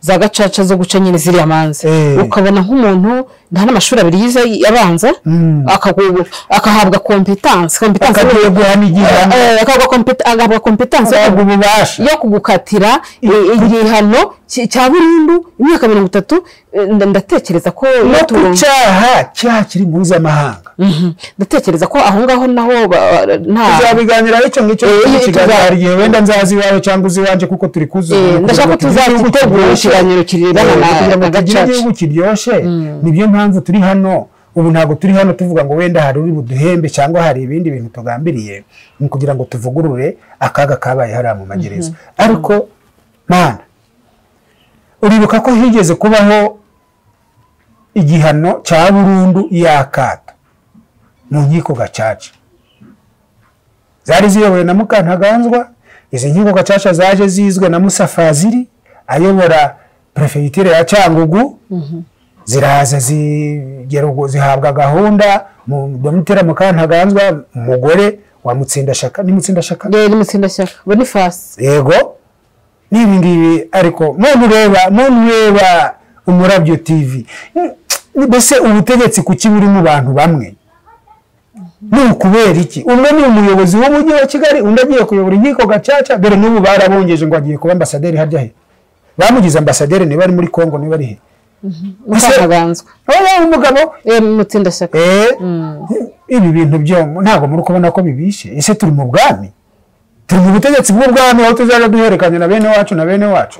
za gacaca zo guca nyine ziriya manza ukabona nk'umuntu nta n'amashuri abiri yize abanza akahabwa competence akagiye guhana igihano agahabwa competence yo kugukatira igihano cya burundu imyaka 30 ndatekereza ko no cyaha kiri mpuzamahanga ndatekereza ko aho ngaho naho tuzabiganiraho icyo ngicyo kiganiro igihe wenda nzazi iwawe cyangwa uzi iwanje kuko turi kuzuba ndashaka tuzagitegura ikiganiro kirebana na gacaca igihugu kiryoshye nibyo mpamvu turi hano ubu ntabwo turi hano tuvuga ngo wenda hari uri buduhembe cyangwa hari ibindi bintu tugambiriye ni kugira ngo tuvugurure akaga kabaye hariya mu magereza ariko mana uribuka ko higeze kubaho igihano cya burundu y'akato mu nkiko gacaca zari ziyobowe na Mukantaganzwa izi nkiko gacaca zaje zizwe na Musa Fazili ayobora prefegiture ya Cyangugu ziraza zihabwa gahunda mu Dr. Mukantaganzwa umugore wa Mutsindashaka ni Mutsindashaka Boniface yego nibi ngibi ariko muntu reba Umurabyo TV mbese ubutegetsi kuki buri mu bantu bamwe kubera iki umwe ni umuyobozi w'umujyi wa Kigali undi agiye kuyobora inkiko gacaca dore n'ubu barabongeje ngo agiye kuba ambasaderi harya he bamugize ambasaderi niba ari muri Kongo niba ari he Mukantaganzwa umugabo Mutsindashaka ibi bintu byo ntabwo muri kubona ko bibishe ese turi mu bwami turi mu butegetsi bw'ubwami aho tuzaje duherekanya na bene wacu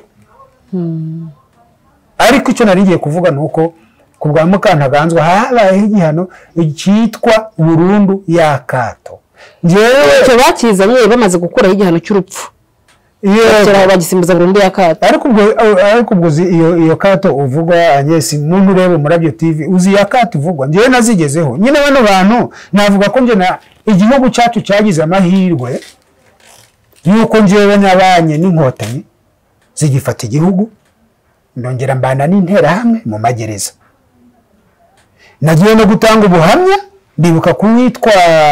ariko icyo nari ngiye kuvuga nuko ku bwa Mukantaganzwa habayeho igihano cyitwa burundu y'akato cyo bakizanye bamaze gukuraho igihano cy'urupfu bagisimbuza burundu y'akato ariko ubwo iyo kato uvugwa Agnes muntu ureba Umurabyo TV uzi ya kato uvugwa ngewe nazigezeho nyine bano bantu navuga ko nje na igihugu cyacu cyagize amahirwe yuko ngewe nabanye n'inkotanyi zigifata igihugu ndongera mbana n'intera hamwe mu magereza nagiye no gutanga ubuhamya ndibuka kuwitwa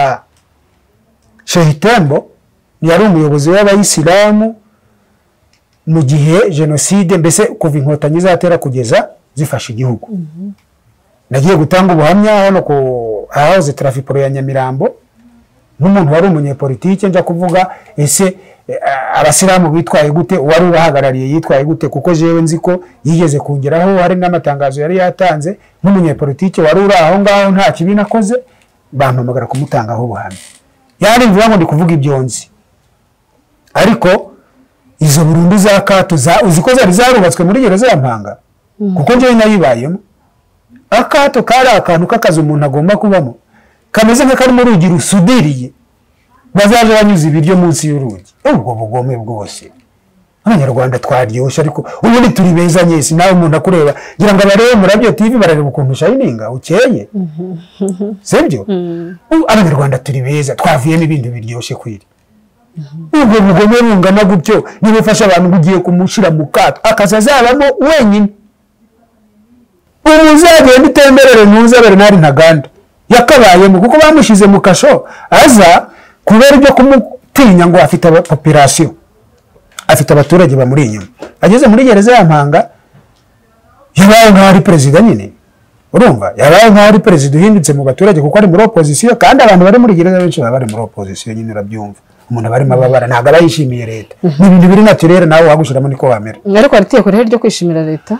Shehitembo yari umuyobozi w'abayisilamu mu gihe jenoside mbese kuva inkotanyi zatera kugeza zifasha igihugu nagiye gutanga ubuhamya hano ku ahahoze Trafiporo ya Nyamirambo n'umuntu wari umunyepolitike nja kuvuga ese abasilamu bitwaye gute wari ubahagarariye yitwaye gute kuko jewe nzi ko yigeze kungeraho hari n'amatangazo yari yatanze n'umunyepolitike wari uri aho ngaho nta kibi nakoze bampamagara kumutangaho ubuhamya yari mvuga ngo ndi kuvuga ibyo nzi ariko izo burundu za kato uziko zari zarubatswe muri gereza ya Mpanga kuko nje nayibayemo akato kari akantu k'akazi umuntu agomba kubamo kameze nk'akari mu rugi rusudiriye bazaje banyuza ibiryo munsi y'urugi ubwo bugome bwose Abanyarwanda twaryoshye ariko ubundi turi beza nyese nawe umuntu akureba ngira ngo abarebe Umurabyo TV barareba ukuntu shininga ukeye sibyo Abanyarwanda turi beza twavuyemo ibintu biryoshye kwiri ubwo bugome bungana gutyo nibufasha abantu bugiye kumushira mu kato akazazabamo wenyine umuzagenda utemberere ntuza Bernard Ntaganda yakabayemo kuko bamushize mu kasho aza kubera ibyo kumutinya ngo afite population afite abaturage bamuri inyuma ageze muri gereza ya Mpanga yabaye nk'ari president nyine urumva yabaye nk'ari president uhindutse mu baturage kuko ari muri opposition kandi abantu bari muri gereza benshi bari muri opposition nyine urabyumva umuntu barimo babara ntago abayishimiye leta n'ibintu biri naturere nawe wagushiramo niko wamera ariko aritiye ko ryo kwishimira leta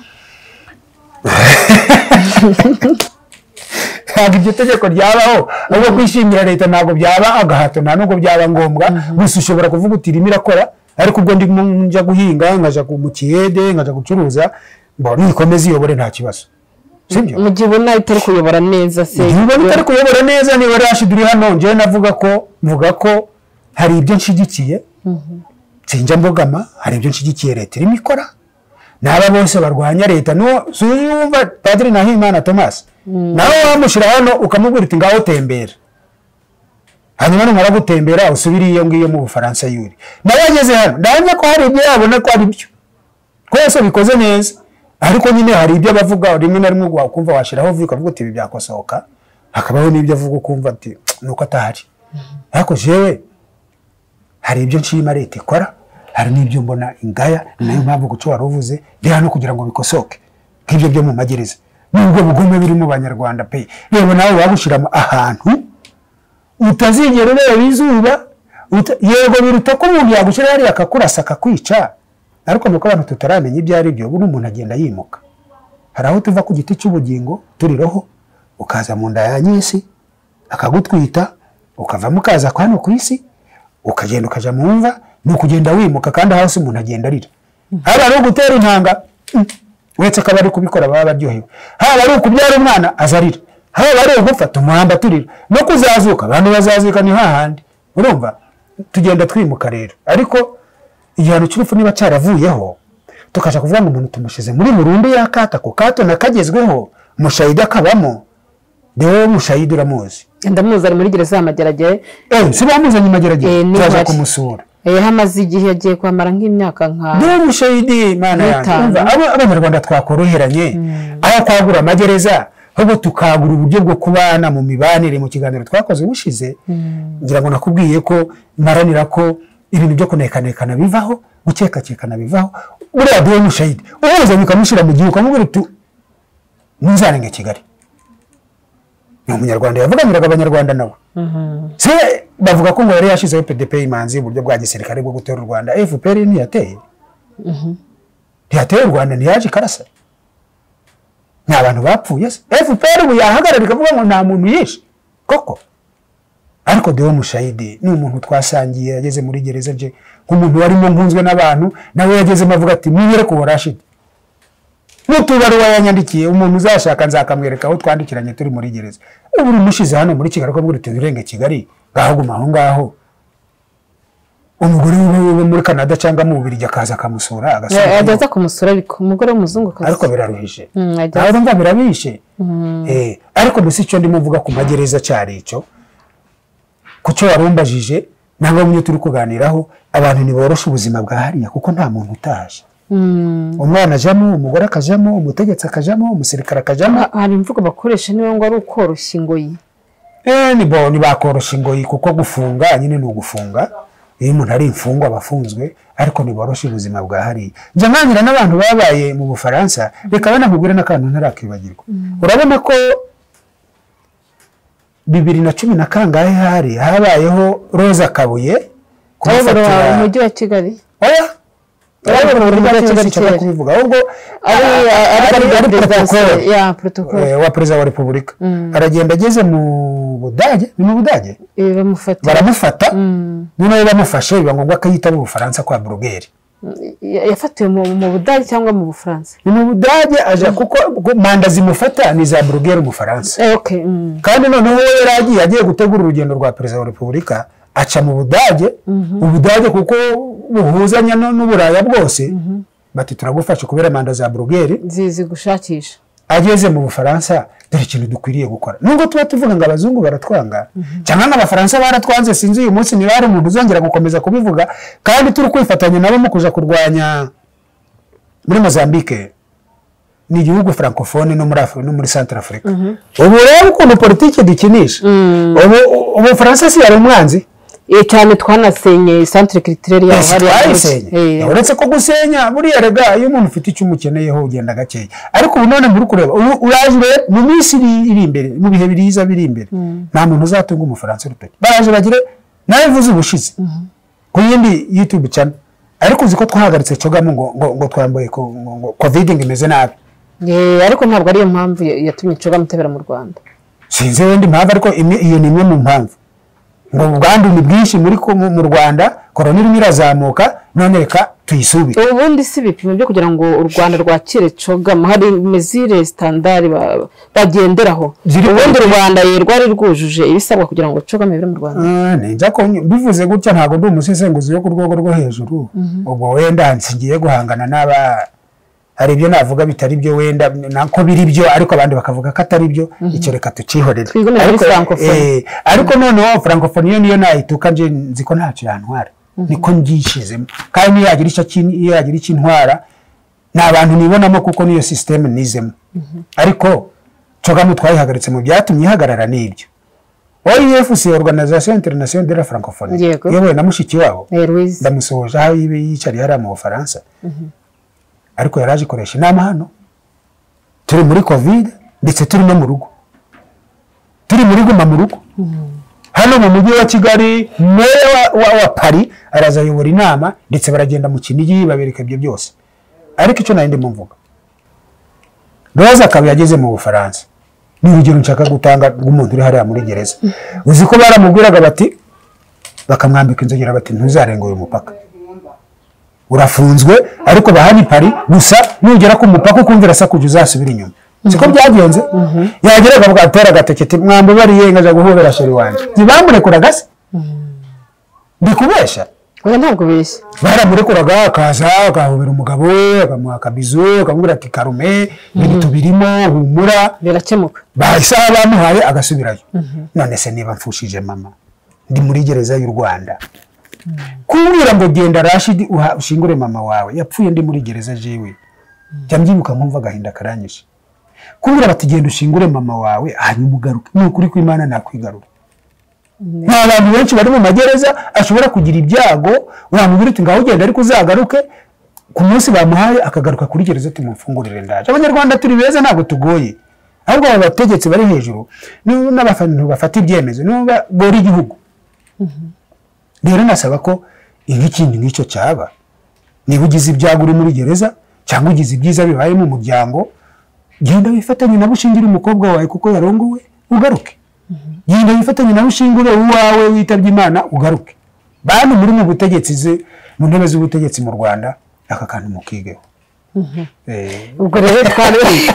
ntabwo iryo tegeko ryabaho ahubwo kwishimira leta ntabwo byaba agahato nta nubwo byaba ngombwa gusa ushobora kuvuga uti irimo irakora ariko ubwo ndi njya guhinga nkaja mu kiyede nkaja gucuruza mbona ikomeza iyobore nta kibazo sibyo mu gihe ubona itari kuyobora neza se ubona itari kuyobora neza niba rashiduri hano nje mvuga ko hari ibyo nshigikiye sinjya mbogama hari ibyo nshigikiye leta irimo ikora n'aba bose barwanya leta no suyumva Padiri Nahimana Thomas nawe wamushira hano ukamubwira uti ngaho tembera hanyuma numara gutembera usubira iyo ngiyo mu Bufaransa yuri nawe ageze hano ndabona ko hari ibyo yabona ko ari byo twese bikoze neza ariko nyine hari ibyo bavuga rimwe na rimwe ukumva washiraho vuga uvuga uti ibi byakosoka hakabaho n'ibyo avuga ukumva ati nuko atahari ariko jewe hari ibyo nshima leta ikora hari n'ibyo mbona ingaya, ni nayo mpamvu guca waruvuze rero no kugira ngo bikosoke nk'ibyo byo mu magereza nubwo bugome biri mu banyarwanda pe. Reba nawe wabushiramo ahantu utazigera ureba izuba, yego biruta ko umuntu yagushyira hariya akakurasa akakwica, ariko nuko abantu tutaramenya ibyo ari byo, ubu umuntu agenda yimuka. Hari aho tuva ku giti cy'ubugingo turi roho, ukaza mu nda ya nyisi akagutwita, ukavamo ukaza hano ku isi, ukagenda ukaja mu mva, ni ukugenda wimuka, kandi hasi umuntu agenda arira. Haba ari ugutera intanga wetse akaba ari kubikora baba baryohewe, haba ari ukubyara umwana azarira, haba ari ugufata umuhamba turira, no kuzazuka abantu bazazuka ni hahandi. Urumva tugenda twimuka rero, ariko igihano cy'urupfu niba cyaravuyeho tukaja kuvuga ngo umuntu tumushize muri burundu yakata ko kato nakagezweho, mushahidi akabamo. Dewe mushahidi uramuzi? Ndamuzi, ari muri gereza y'Amageragere. Si bamuzanye Mageragere twaje kumusura. Hamaze igihe yagiye kwamara nk'imyaka nka Dewe mushahidi mana yanjye. Abanyarwanda twakoroheranye aho kwagura amagereza, ahubwo tukagura uburyo bwo kubana mu mibanire. Mu kiganiro twakoze bushize ngira ngo nakubwiye ko maranira ko ibintu byo kunekanekana bivaho, gukekakekana bivaho. Uriya Dewe mushahidi uhuza bikamushira mu gihugu kamubwira tu nzarenge Kigali. Ni umunyarwanda yavuganiraga abanyarwanda nawe. Se bavuga ko ngo yari yashizeho PDP imanzi uburyo bwa gisirikare bwo gutera u Rwanda. FPR ntiyateye. Ntiyateye u Rwanda, ntiyaje karasa. Ni abantu bapfuye se. FPR ubu yahagarara ikavuga ngo nta muntu yishe koko. Ariko Dewe mushahidi ni umuntu twasangiye, yageze muri gereza nje nk'umuntu warimo nkunzwe n'abantu, nawe yagezemo avuga ati mwibere ku Rashid. N'utubaruwa yanyandikiye umuntu uzashaka nzakamwereka aho twandikiranye turi muri gereza. Ubu mushize hano muri Kigali ko bw'urute urenge Kigali gahaguma aho ngaho. Umugore we muri Canada cyangwa mu Bubiligi akaza akamusura agasura. Yaza kumusura ariko umugore w'umuzungu kazi. Ariko biraruhije. Naho ndumva birabishe. Ariko dusi cyo ndimo mvuga ku magereza cyari ico. Kucyo warumbajije nangwa munyo turi kuganiraho, abantu ni borosha ubuzima bwa hariya kuko nta muntu utaje. Umwana ajamo, umugore akajamo, umutegetsi akajamo, umusirikare akajamo. Hari imvugo bakoresha niyo ngo ari ukoroshya ingoyi. Ni bakorosha ingoyi kuko gufunga nyine ni ugufunga. Iyo umuntu ari imfungwa abafunzwe, ariko ni borosha ubuzima bwa hariya. Nje nganira n'abantu babaye mu Bufaransa, reka bana nkubwire n'akantu ntarakibagirwa. Urabona ko 2010 na kangahe hari habayeho Roza Kabuye kufatira umujyi wa Kigali. Protocole wa Perezida wa Repubulika aragenda ageze mu Budage, ni mu Budage baramufata, noneho bamufashe biba ngombwa akayita mu Bufaransa kwa Bruegel. Yafatiwe mu Budage cyangwa mu Bufaransa? Ni mu Budage aje kuko manda zimufata ni za Bruegel mu Faransa. Kandi noneho yari agiye gutegura urugendo rwa Perezida wa Repubulika aca mu Budage. Ubudage kuko buhuzanya n'Uburaya bwose, bati turagufasha kubera manda za Bruegel zizi gushakisha. Ageze mu Bufaransa, dore ikintu dukwiriye gukora. Nubwo tuba tuvuga ngo abazungu baratwanga cyangwa n'abafaransa baratwanze, sinzi uyu munsi niba hari umuntu uzongera gukomeza kubivuga, kandi turi kwifatanya nabo mu kuja kurwanya muri Mozambique. Ni igihugu francophone no muri Central Africa. Ubu rero ukuntu politiki dukinisha, ubu Faransa si yari umwanzi cyane, twanasenye centre culturel yaho hari. Uretse ko gusenya buriya rega iyo umuntu ufite icyo umukeneyeho ugenda gakeya, ariko ubu none muri kureba uraje mu minsi iri imbere, mu bihe biriza biri imbere, nta muntu uzatunga umufaransa urutoki. Baraje bagire nawe vuze ubushize ku yindi YouTube channel, ariko uzi ko twahagaritse cogamo ngo twambaye ngo covid imeze nabi. Ariko ntabwo ari yo mpamvu yatumye cogamo tebera mu Rwanda. Sinzi wenda impamvu, ariko iyo ni imwe mu mpamvu. Ngo ubwandu ni bwinshi mu Rwanda, korona irimo irazamuka, none reka tuyisubire. Ubundi si ibipimo byo kugira ngo u Rwanda rwakire cogamo, hari mesure standard bagenderaho. Ubundi u Rwanda rwari rwujuje ibisabwa kugira ngo cogamo ibire mu Rwanda. Nenja ko bivuze gutya ntago ndi umusesenguzi yo ku rwego rwo hejuru. Ubwo wenda nsigiye guhangana n'aba hari ibyo navuga bitari byo, wenda nako biri byo ariko abandi bakavuga ko atari byo. Icyo reka tucihorere. Ariko noneho francophonie niyo nayituka nje nziko ntacyo yantwara, niko ngishizemo. Kandi niyo yagira icyo intwara n'abantu nibonamo kuko niyo system nizemo. Ariko cogamo twayihagaritse mu byatumye ihagarara n'ibyo. OIF c'est Organisation Internationale de la Francophonie yewe na mushiki wabo ndamusohoje aho yicariye hari mu Bufaransa ariko yaraje koresha inama hano turi muri covid ndetse turi no mu rugo turi muri guma mu rugo hano mu mujyi wa Kigali meya wa Paris araza yobora inama ndetse baragenda mu Kinigi babereka ibyo byose ariko icyo nandi mvuga Roza akaba yageze mu Bufaransa ni urugero nshaka gutanga rw'umuntu uri hariya muri gereza uzi ko baramubwiraga bati bakamwambika inzogera bati ntuzarenga uyu mupaka urafunzwe ariko bahani Paris gusa nugera ku mupaka ukumvira sakuje uzasubira inyuma siko byagenze yageraga bwatera agatekete mwambe bariye ngaje guhobera sheri wanje ntibamurekuraga se ndikubesha oya ntabwo beshya baramurekuraga akaza agahobera umugabo akamuha akabizo akamubwira ati karume ibintu birimo humura birakemuka bahise bamuhaye agasubirayo none se niba mfushije mama ndi muri gereza y'u Rwanda kumbwira ngo genda Rashid ushingure mama wawe yapfuye ndi muri gereza jewe cyambyibuka nkumva gahinda karanyishe kumbwira bati genda ushingure mama wawe hanyuma ugaruke n'ukuri kw'Imana nakwigarura n'abantu benshi bari mu magereza ashobora kugira ibyago uramubwira uti ngaho ugenda ariko uzagaruke ku munsi bamuhaye akagaruka kuri gereza ati mufungurire ndaje abanyarwanda turi beza ntabwo tugoye ahubwo abategetsi bari hejuru n'abafantu bafata ibyemezo n'uba bori igihugu rero nasaba ko ikindi nk'icyo cyaba niba ugize ibyago uri muri gereza cyangwa ugize ibyiza bibaye mu muryango genda wifatanye na bushingira umukobwa wawe kuko yarongowe ugaruke genda wifatanye na bushingure uwawe witabye Imana ugaruke bantu muri mu butegetsi ze mu ntebe z'ubutegetsi mu Rwanda aka kantu mukigeho ubwo rero twari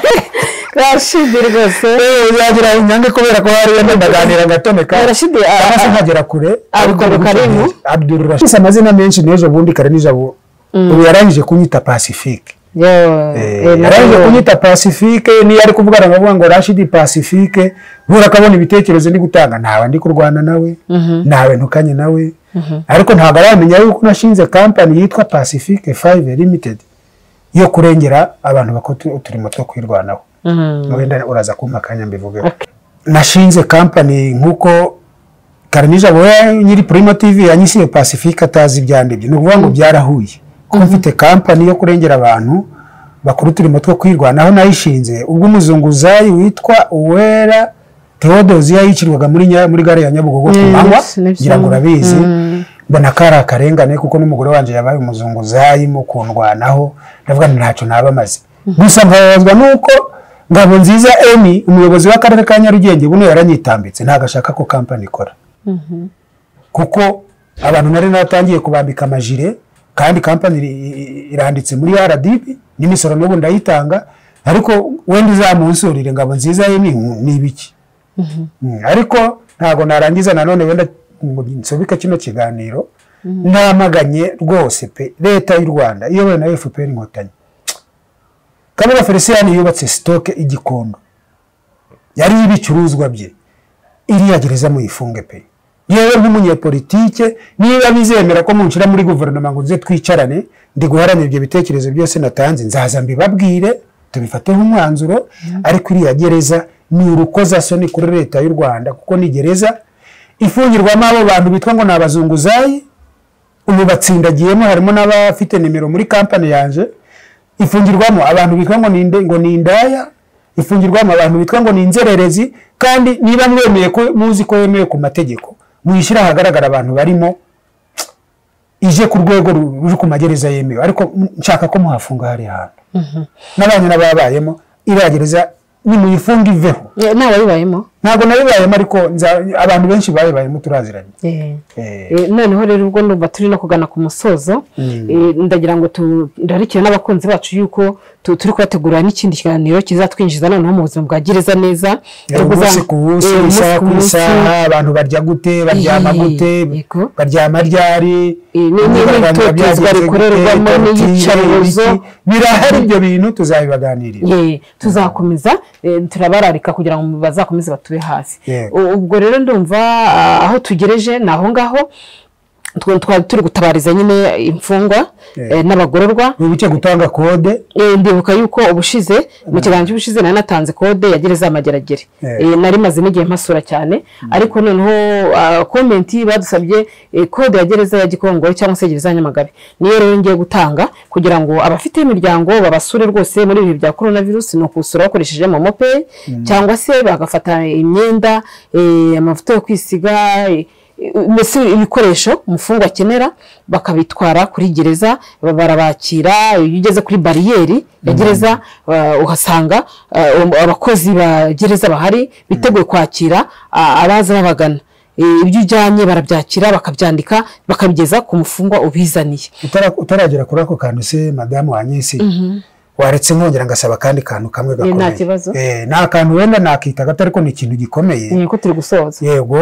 Rashidi rwose yagira inyange kubera ko hari ndaganira gatoneka Rashidi arasa nkagera kure Abdul Karim Abdul Rashid amazina menshi nejo bundi karanije abo ubu yarangije kunyita Pacifique yarangije kunyita Pacifique ni yari kuvugana ngavuga ngo Rashid Pacifique bura kabona ibitekerezo ndi gutanga ntawe ndi kurwana nawe nawe ntukanye nawe ariko ntago aramenya yuko nashinze company yitwa Pacifique 5 Limited yo kurengera abantu bakoti turimo two kwirwanaho wenda uraza kumpa kanya mbivuge nashinze company nkuko Karanija boya nyiri Primo TV yanyisiye Pacifique atazi ibyandibye no kuvuga ngo byarahuye ko mfite company yo kurengera abantu bakuru turimo two kwirwanaho nayishinze ubwo umuzunguzayi witwa Uwera Theodosia yicirwaga muri gare ya Nyabugogo kumanywa ngira ngo urabizi mbona kara karengane kuko n'umugore wanje yabaye umuzunguzayi mu kundwanaho ndavuga ntacyo nabamaze gusa nkabazwa nuko Ngabo nziza Emi umuyobozi w'akarere ka Nyarugenge buno yaranyitambitse ntagashaka ko company ikora kuko abantu nari natangiye kubambika amajire kandi company iranditse muri RDB n'imisoro n'ubu ndayitanga ariko wenda uzamunsurire Ngabo nziza Emi nibiki ariko ntago narangiza nanone wenda nsobika kino kiganiro namaganye rwose pe leta y'u Rwanda iyo na FPR inkotanyi Kabura Felicien yubatse stock igikondo yari ibicuruzwa bye iri yagereza mu ifunge pe yewe nk'umunyepolitike niba bizemera ko munshira muri guverinoma ngo nze twicarane ndi guharanira ibyo bitekerezo byose natanze nzaza mbibabwire tubifateho umwanzuro ariko iri yagereza ni urukoza soni kuri leta y'u Rwanda kuko ni gereza ifungirwamo abo bantu bitwa ngo nabazunguzayi ubu batsindagiyemo harimo n'abafite nimero muri company yanje ifungirwamo abantu bitwa ngo ni indaya ifungirwamo abantu bitwa ngo ni inzererezi kandi niba mwemeye ko muzi ko yemeye ku mategeko muyishira hagaragara abantu barimo ije ku rwego ruri ku magereza yemewe ariko nshaka ko muhafunga hari hantu n'abanye nababayemo iragereza ni muyifunga iveho nawe bibayemo ntago nabibayemo ariko abantu benshi babayemo turaziranye noneho rero ubwo ndumva turi no kugana ku musozo ndagira ngo turarikire n'abakunzi bacu yuko turi kubategurira n'ikindi kiganiro kizatwinjiza noneho mu buzima bwa gereza neza umunsi ku munsi isaha ku isaha abantu barya gute baryama gute baryama ryari n'imyitozwa rikorerwamo n'iyicarubozo birahari ibyo bintu tuzabibaganirira tuzakomeza turabararika kugira ngo bazakomeze batube hasi ubwo rero ndumva aho tugereje naho ngaho twari turi gutabariza nyine imfungwa n'abagororwa bice gutanga kode ndibuka yuko ubushize mu kiganiro cy'ubushize nari natanze kode ya gereza Mageragere nari maze n'igihe mpasura cyane ariko noneho komenti badusabye kode ya gereza ya Gikongoro cyangwa se gereza ya Nyamagabe niyo rero ngiye gutanga kugira ngo abafite imiryango babasure rwose muri ibi bya coronavirus no kusura bakoresheje MomoPay cyangwa se bagafata imyenda amavuta yo kwisiga mbese ibikoresho umufungwa akenera bakabitwara kuri gereza barabakira iyo ugeze kuri bariyeri ya gereza uhasanga abakozi ba gereza bahari biteguye kwakira abaza babagana ibyo ujyanye barabyakira bakabyandika bakabigeza ku mufungwa ubizaniye utaragera kuri ako kantu se madamu Wanyesi waretse nkongera ngasaba kandi kantu kamwe gakomeye nta kantu wenda nakita gato ariko ni ikintu gikomeye niko turi gusoza yego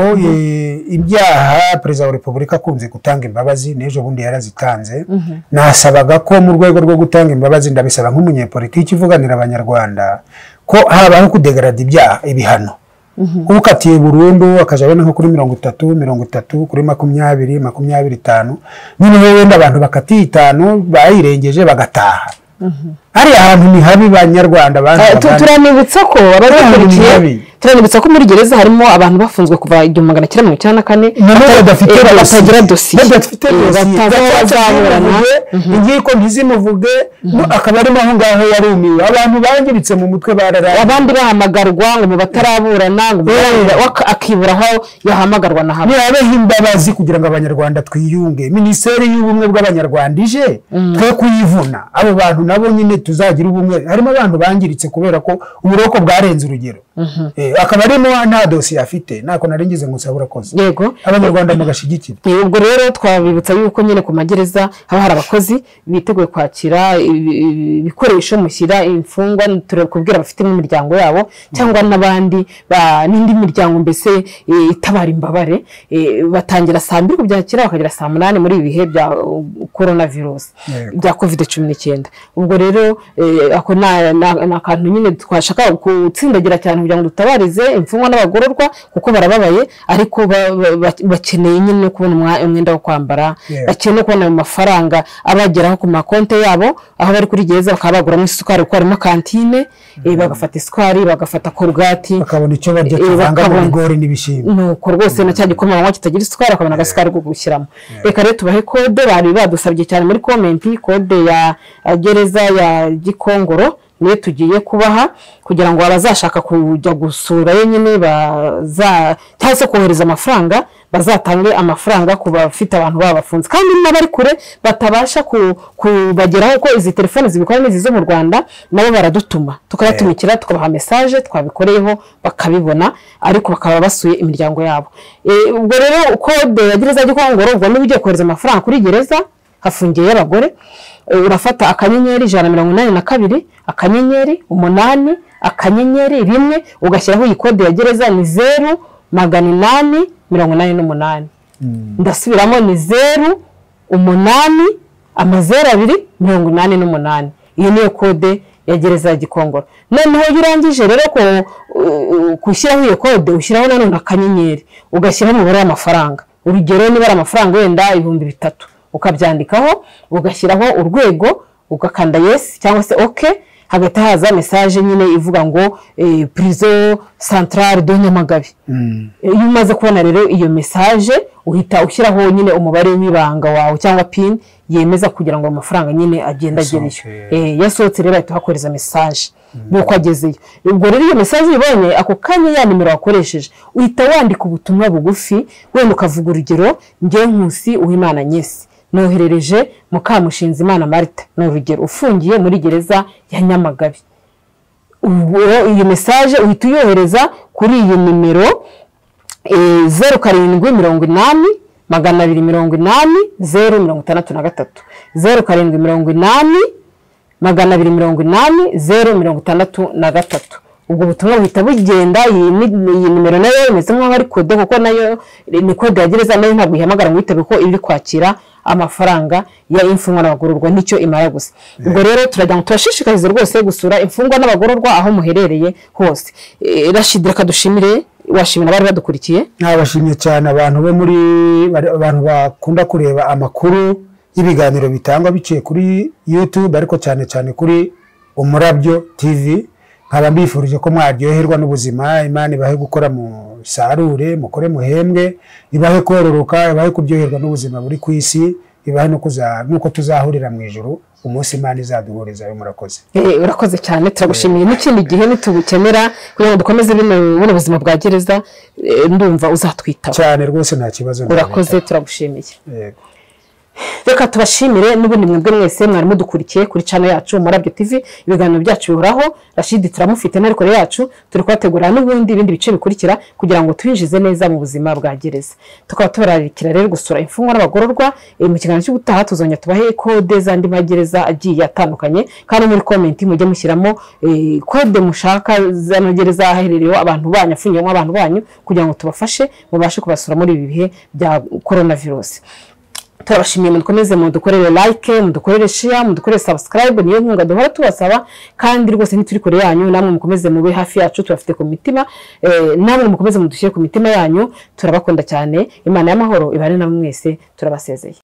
ibyaha perezida wa repubulika akunze gutanga imbabazi n'ejo bundi yarazitanze nasabaga ko mu rwego rwo gutanga imbabazi ndabisaba nk'umunyepolitiki uvuganira abanyarwanda ko habaho kudegrada ibihano ukatiye burundu akaja bene nko kuri 30 kuri 20 25 nyine wenda abantu bakatiye 5 bayirengeje bagataha ari ahantu ni habi banyarwanda turanibutsa ko abadakurikiye turanibutsa ko muri gereza harimo abantu bafunzwe kuva 1994 batagira dosiye batazaburana ingiko ntizimuvuge akaba arimo aho ngaho yarumiwe abantu bangiritse mu mutwe barara abandi bahamagarwa ngo mu bataraburana ngo akibura aho yahamagarwa na hamwe nibabeho imbabazi kugira ngo abanyarwanda twiyunge ministeri y'ubumwe bw'abanyarwanda ije twe kuyivuna abo bantu nabo nyine tuzagira ubumwe harimo abantu bangiritse kubera ko uburoko bwarenze urugero akaba arimo nta dosiye afite nako naringize ngo sabura koze yego abanyarwanda mugashigikira ubwo rero twabibutsa yuko nyine ku magereza haba hari abakozi biteguye kwakira ibikoresho mushyira imfungwa turakubwira abafite imiryango yabo cyangwa n'abandi n'indi miryango mbese itabara imbabare batangira saa 2 kubyakira bakagera saa 8 muri ibi bihe bya coronavirus bya COVID-19 ubwo rero ako na kantu nyine twashaka gutsindagira cyane kugira ngo dutabarize imfungwa n'abagororwa kuko barababaye ariko bakeneye nyine kubona umwenda wo kwambara bakeneye kubona amafaranga abageraho ku makonte yabo aho bari kuri gereza bakabagura mu isukari ko harimo kantine bagafata isukari bagafata korugati bakabona icyo barya kivanga mu bigori n'ibishimbo nuko rwose na cya gikomangwa kitagira isukari akabona agasukari ko gushyiramo reka rero tubahe kode bari badusabye cyane muri komenti kode ya gereza ya Gikongoro niyo tugiye kubaha kugira ngo abazashaka kujya gusura nyine cyangwa se kohereza amafaranga bazatange amafaranga ku bafite abantu babafunze kandi n'abari kure batabasha kubageraho ko izi telefone zibikora n'izi zo mu Rwanda nabo baradutuma tukabatumikira tukabaha message twabikoreyeho bakabibona ariko bakaba basuye imiryango yabo ubwo rero kode ya gereza Gikongoro ubwo niba ugiye kohereza amafaranga kuri gereza hafungiye y'abagore urafata akanyenyeri 182 akanyenyeri 8 akanyenyeri 1 ugashyiraho iyi kode ya gereza ni 0,888 ndasubiramo ni 0,888 iyo niyo kode ya gereza ya Gikongoro noneho urangije rero ko kushyiraho iyo kode ushyiraho nanone akanyenyeri ugashyiraho umubare w'amafaranga urugero niba ari amafaranga wenda 3,000 ukabyandikaho ugashyiraho urwego ugakanda yes cyangwa se okay hagati haza message nyine ivuga ngo prison centrale de Nyamagabe iyo umaze kubona rero iyo message uhita ushyiraho nyine umubare w'ibanga wawe cyangwa pin yemeza kugira ngo amafaranga nyine agenda agereyo yasohotse rero ahita hakoreza message nuko agezeyo ubwo rero iyo message ibonye ako kanya ya nimero wakoresheje uhita wandika ubutumwa bugufi wenda ukavuga urugero ngiye Nkusi Uwimana Nyesi noherereje Mukamushinzi Imana Marita n'urugero ufungiye muri gereza ya Nyamagabe iyo message uhita uyohereza kuri iyi nimero 0780 280 063 0780 280 063 ubwo butumwa buhita bugenda iyi nimero nayo imeze nk'aho ari kode kuko nayo ni kode ya gereza nayo ntabwo ihamagara ngo witabe ko iri kwakira amafaranga ya imfungwa n'abagororwa nicyo imara gusa ubwo rero turajya tubashishikarize rwose gusura imfungwa n'abagororwa aho muherereye hose Rashid reka dushimire washimira abari badukurikiye. Nabashimye cyane abantu bo muri abantu bakunda kureba amakuru y'ibiganiro bitangwa biciye kuri YouTube ariko cyane cyane kuri Umurabyo TV. Nkaba mbifurije ko mwaryoherwa n'ubuzima, Imana ibahe gukora mu sarure, mukore muhembwe, ibahe kororoka, ibahe kuryoherwa n'ubuzima buri ku isi, ibahe nuko tuzahurira mu ijuru umunsi Imana izaduhuriza. Murakoze. Urakoze cyane, turagushimiye. N'ikindi gihe nitubukenera kugira ngo dukomeze buno buzima bwa gereza, ndumva uzatwitaho cyane rwose, nta kibazo. Urakoze, turagushimiye. Reka tubashimire n'ubundi mwebwe mwese mwari mudukurikiye kuri channel yacu Umurabyo TV. Ibiganiro byacu bihoraho, Rashid turamufite n'ariko yacu turi kwategura n'ubundi ibindi bice bikurikira kugira ngo twinjize neza mu buzima bwa gereza. Tukaba tubararikira rero gusura imfungwa n'abagororwa. Mu kiganiro cy'ubutaha tuzonya tubahe kode z'andi magereza agiye atandukanye, kandi muri comment mujye mushyiramo kode mushaka z'amagereza aherereyeho abantu banyafungiyeho abantu banyu kugira ngo tubafashe mubashe kubasura muri ibi bihe bya coronavirus. Turabashimiye, mudukomeze mudukorere like, mudukorere share, mudukorere subscribe, niyo nkunga duhora tubasaba, kandi rwose nituri kure yanyu, namwe mukomeze mube hafi yacu, turafite ku mitima, namwe mukomeze mudushyire ku mitima yanyu. Turabakunda cyane. Imana y'amahoro ibane namwe mwese, turabasezeye.